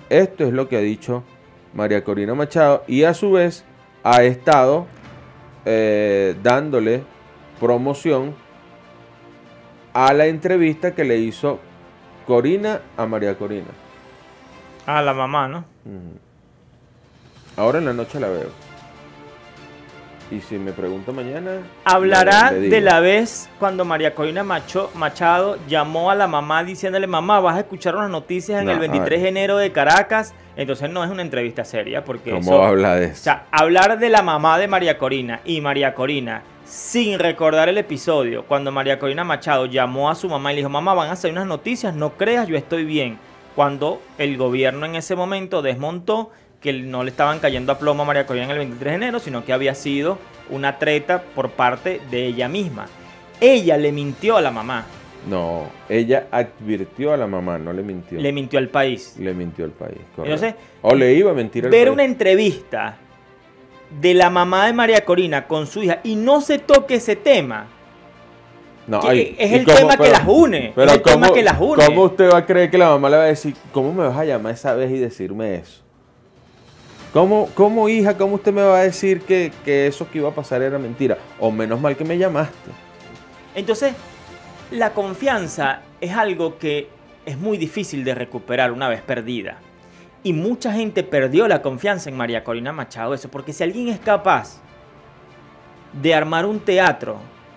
Esto es lo que ha dicho María Corina Machado y a su vez ha estado eh, dándole promoción a la entrevista que le hizo Corina a María Corina. A la mamá, ¿no? Ahora en la noche la veo. Y si me pregunta mañana... Hablará le, le digo. de la vez cuando María Corina Macho, Machado llamó a la mamá diciéndole: mamá, vas a escuchar unas noticias en No, el veintitrés de enero de Caracas. Entonces no es una entrevista seria porque ¿Cómo eso... habla de O eso? sea, hablar de la mamá de María Corina y María Corina sin recordar el episodio cuando María Corina Machado llamó a su mamá y le dijo: mamá, van a salir unas noticias, no creas, yo estoy bien. Cuando el gobierno en ese momento desmontó que no le estaban cayendo a plomo a María Corina en el veintitrés de enero, sino que había sido una treta por parte de ella misma. Ella le mintió a la mamá. No, ella advirtió a la mamá, no le mintió. Le mintió al país. Le mintió al país. correcto. Entonces, o le iba a mentir al ver país. una entrevista de la mamá de María Corina con su hija y no se toque ese tema. No, que ay, es ¿y el cómo? tema que Pero- las une. Pero es el tema ¿cómo, que las une. ¿cómo usted va a creer que la mamá le va a decir, cómo me vas a llamar esa vez y decirme eso? ¿Cómo, cómo hija, cómo usted me va a decir que, que eso que iba a pasar era mentira? O menos mal que me llamaste. Entonces, la confianza es algo que es muy difícil de recuperar una vez perdida. Y mucha gente perdió la confianza en María Corina Machado, eso, porque si alguien es capaz de armar un teatro,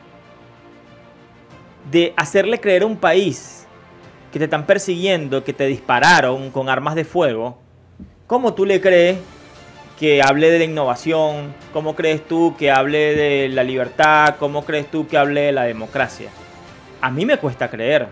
de hacerle creer a un país que te están persiguiendo, que te dispararon con armas de fuego, ¿cómo tú le crees que hable de la innovación? ¿Cómo crees tú que hable de la libertad? ¿Cómo crees tú que hable de la democracia? A mí me cuesta creer.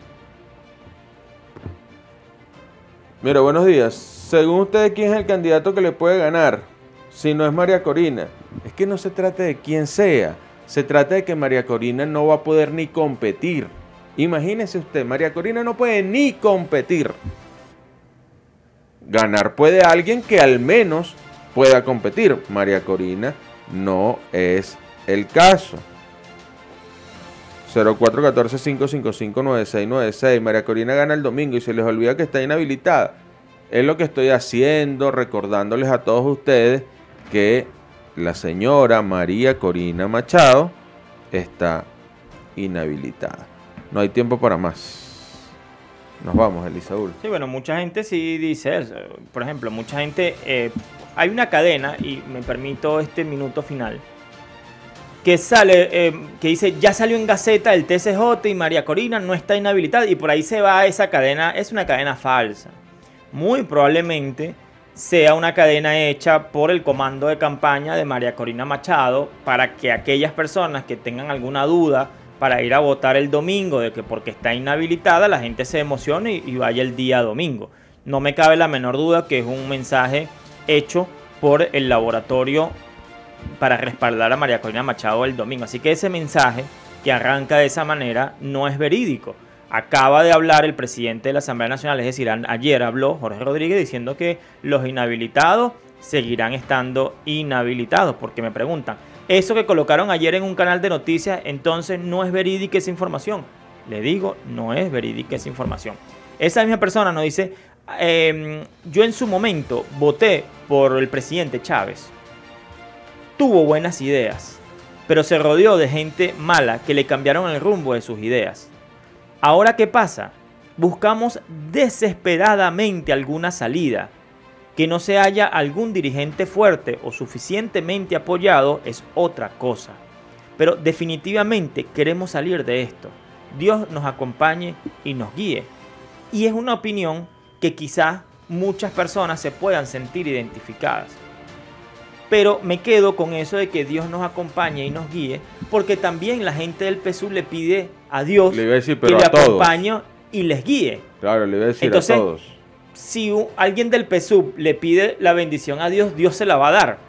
Mira, buenos días. Según ustedes, ¿quién es el candidato que le puede ganar? Si no es María Corina. Es que no se trata de quién sea. Se trata de que María Corina no va a poder ni competir. Imagínese usted, María Corina no puede ni competir. Ganar puede alguien que al menos pueda competir. María Corina no es el caso. cero cuatro uno cuatro, cinco cinco cinco, nueve seis nueve seis. María Corina gana el domingo y se les olvida que está inhabilitada. Es lo que estoy haciendo, recordándoles a todos ustedes que la señora María Corina Machado está inhabilitada. No hay tiempo para más. Nos vamos, Elisaúl. Sí, bueno, mucha gente sí dice eso. Por ejemplo, mucha gente... Eh, hay una cadena, y me permito este minuto final, que sale, eh, que dice, ya salió en Gaceta el T C J y María Corina no está inhabilitada, y por ahí se va esa cadena. Es una cadena falsa. Muy probablemente sea una cadena hecha por el comando de campaña de María Corina Machado para que aquellas personas que tengan alguna duda para ir a votar el domingo de que porque está inhabilitada la gente se emocione y, y vaya el día domingo. No me cabe la menor duda que es un mensaje hecho por el laboratorio para respaldar a María Corina Machado el domingo. Así que ese mensaje que arranca de esa manera no es verídico. Acaba de hablar el presidente de la Asamblea Nacional, es decir, ayer habló Jorge Rodríguez diciendo que los inhabilitados seguirán estando inhabilitados, porque me preguntan, eso que colocaron ayer en un canal de noticias, entonces no es verídica esa información. Le digo, no es verídica esa información. Esa misma persona nos dice, eh, yo en su momento voté por el presidente Chávez. Tuvo buenas ideas, pero se rodeó de gente mala que le cambiaron el rumbo de sus ideas. Ahora, ¿qué pasa? Buscamos desesperadamente alguna salida. Que no se haya algún dirigente fuerte o suficientemente apoyado es otra cosa. Pero definitivamente queremos salir de esto. Dios nos acompañe y nos guíe. Y es una opinión que quizás muchas personas se puedan sentir identificadas. Pero me quedo con eso de que Dios nos acompañe y nos guíe, porque también la gente del P S U V le pide a Dios Le iba a decir, que pero le a todos. acompañe y les guíe. Claro, le voy a decir Entonces, a todos. Si un- alguien del P S U V le pide la bendición a Dios, Dios se la va a dar.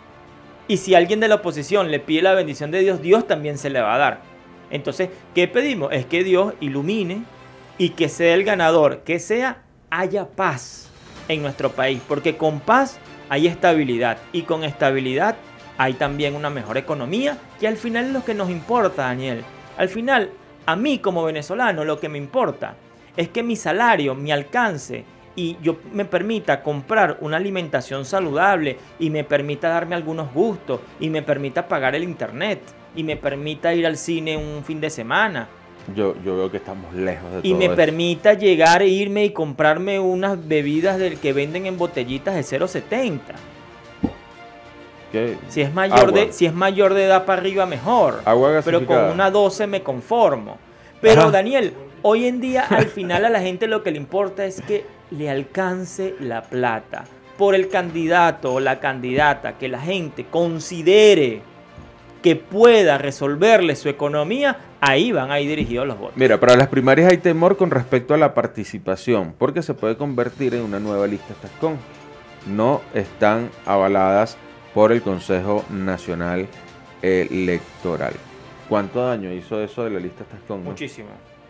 Y si alguien de la oposición le pide la bendición de Dios, Dios también se le va a dar. Entonces, ¿qué pedimos? Es que Dios ilumine y que sea el ganador, que sea, haya paz en nuestro país, porque con paz hay estabilidad y con estabilidad hay también una mejor economía, que al final es lo que nos importa, Daniel. Al final, a mí como venezolano, lo que me importa es que mi salario, mi alcance y yo me permita comprar una alimentación saludable y me permita darme algunos gustos y me permita pagar el internet y me permita ir al cine un fin de semana. Yo, yo veo que estamos lejos de Y todo me eso. permita llegar e irme y comprarme unas bebidas del que venden en botellitas de cero setenta. ¿Qué? Si es mayor Agua. de, si es mayor de edad para arriba, mejor. Agua Pero gasificada. con una doce me conformo. Pero Ajá. Daniel, hoy en día al final a la gente lo que le importa es que le alcance la plata por el candidato o la candidata que la gente considere que pueda resolverle su economía. Ahí van a ir dirigidos los votos. Mira, para las primarias hay temor con respecto a la participación, porque se puede convertir en una nueva lista Tascón. No están avaladas por el Consejo Nacional Electoral. ¿Cuánto daño hizo eso de la lista Tascón? Muchísimo.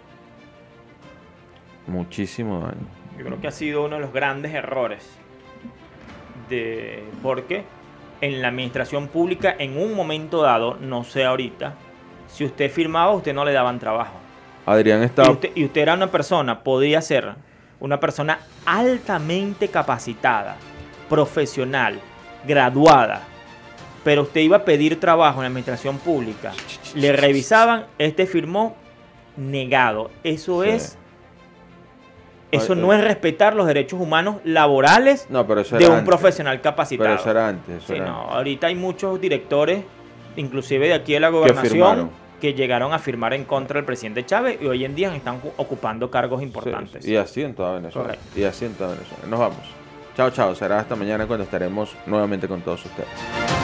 Muchísimo daño. Yo creo que ha sido uno de los grandes errores. De, porque en la administración pública, en un momento dado, no sé ahorita, si usted firmaba, usted no le daban trabajo. Adrián Y estaba... usted, y usted era una persona, podía ser una persona altamente capacitada, profesional, graduada, pero usted iba a pedir trabajo en la administración pública, le revisaban, este firmó, negado. Eso Sí. es, eso Ay, no ay. es respetar los derechos humanos laborales No, pero eso de era un antes. profesional capacitado. Pero eso era antes. Eso Sí, era no, antes. ahorita hay muchos directores, inclusive de aquí de la gobernación, firmaron. que llegaron a firmar en contra del presidente Chávez y hoy en día están ju- ocupando cargos importantes. Sí, y así en toda Venezuela. Correcto. Y así en toda Venezuela. Nos vamos. Chao, chao. Será hasta mañana cuando estaremos nuevamente con todos ustedes.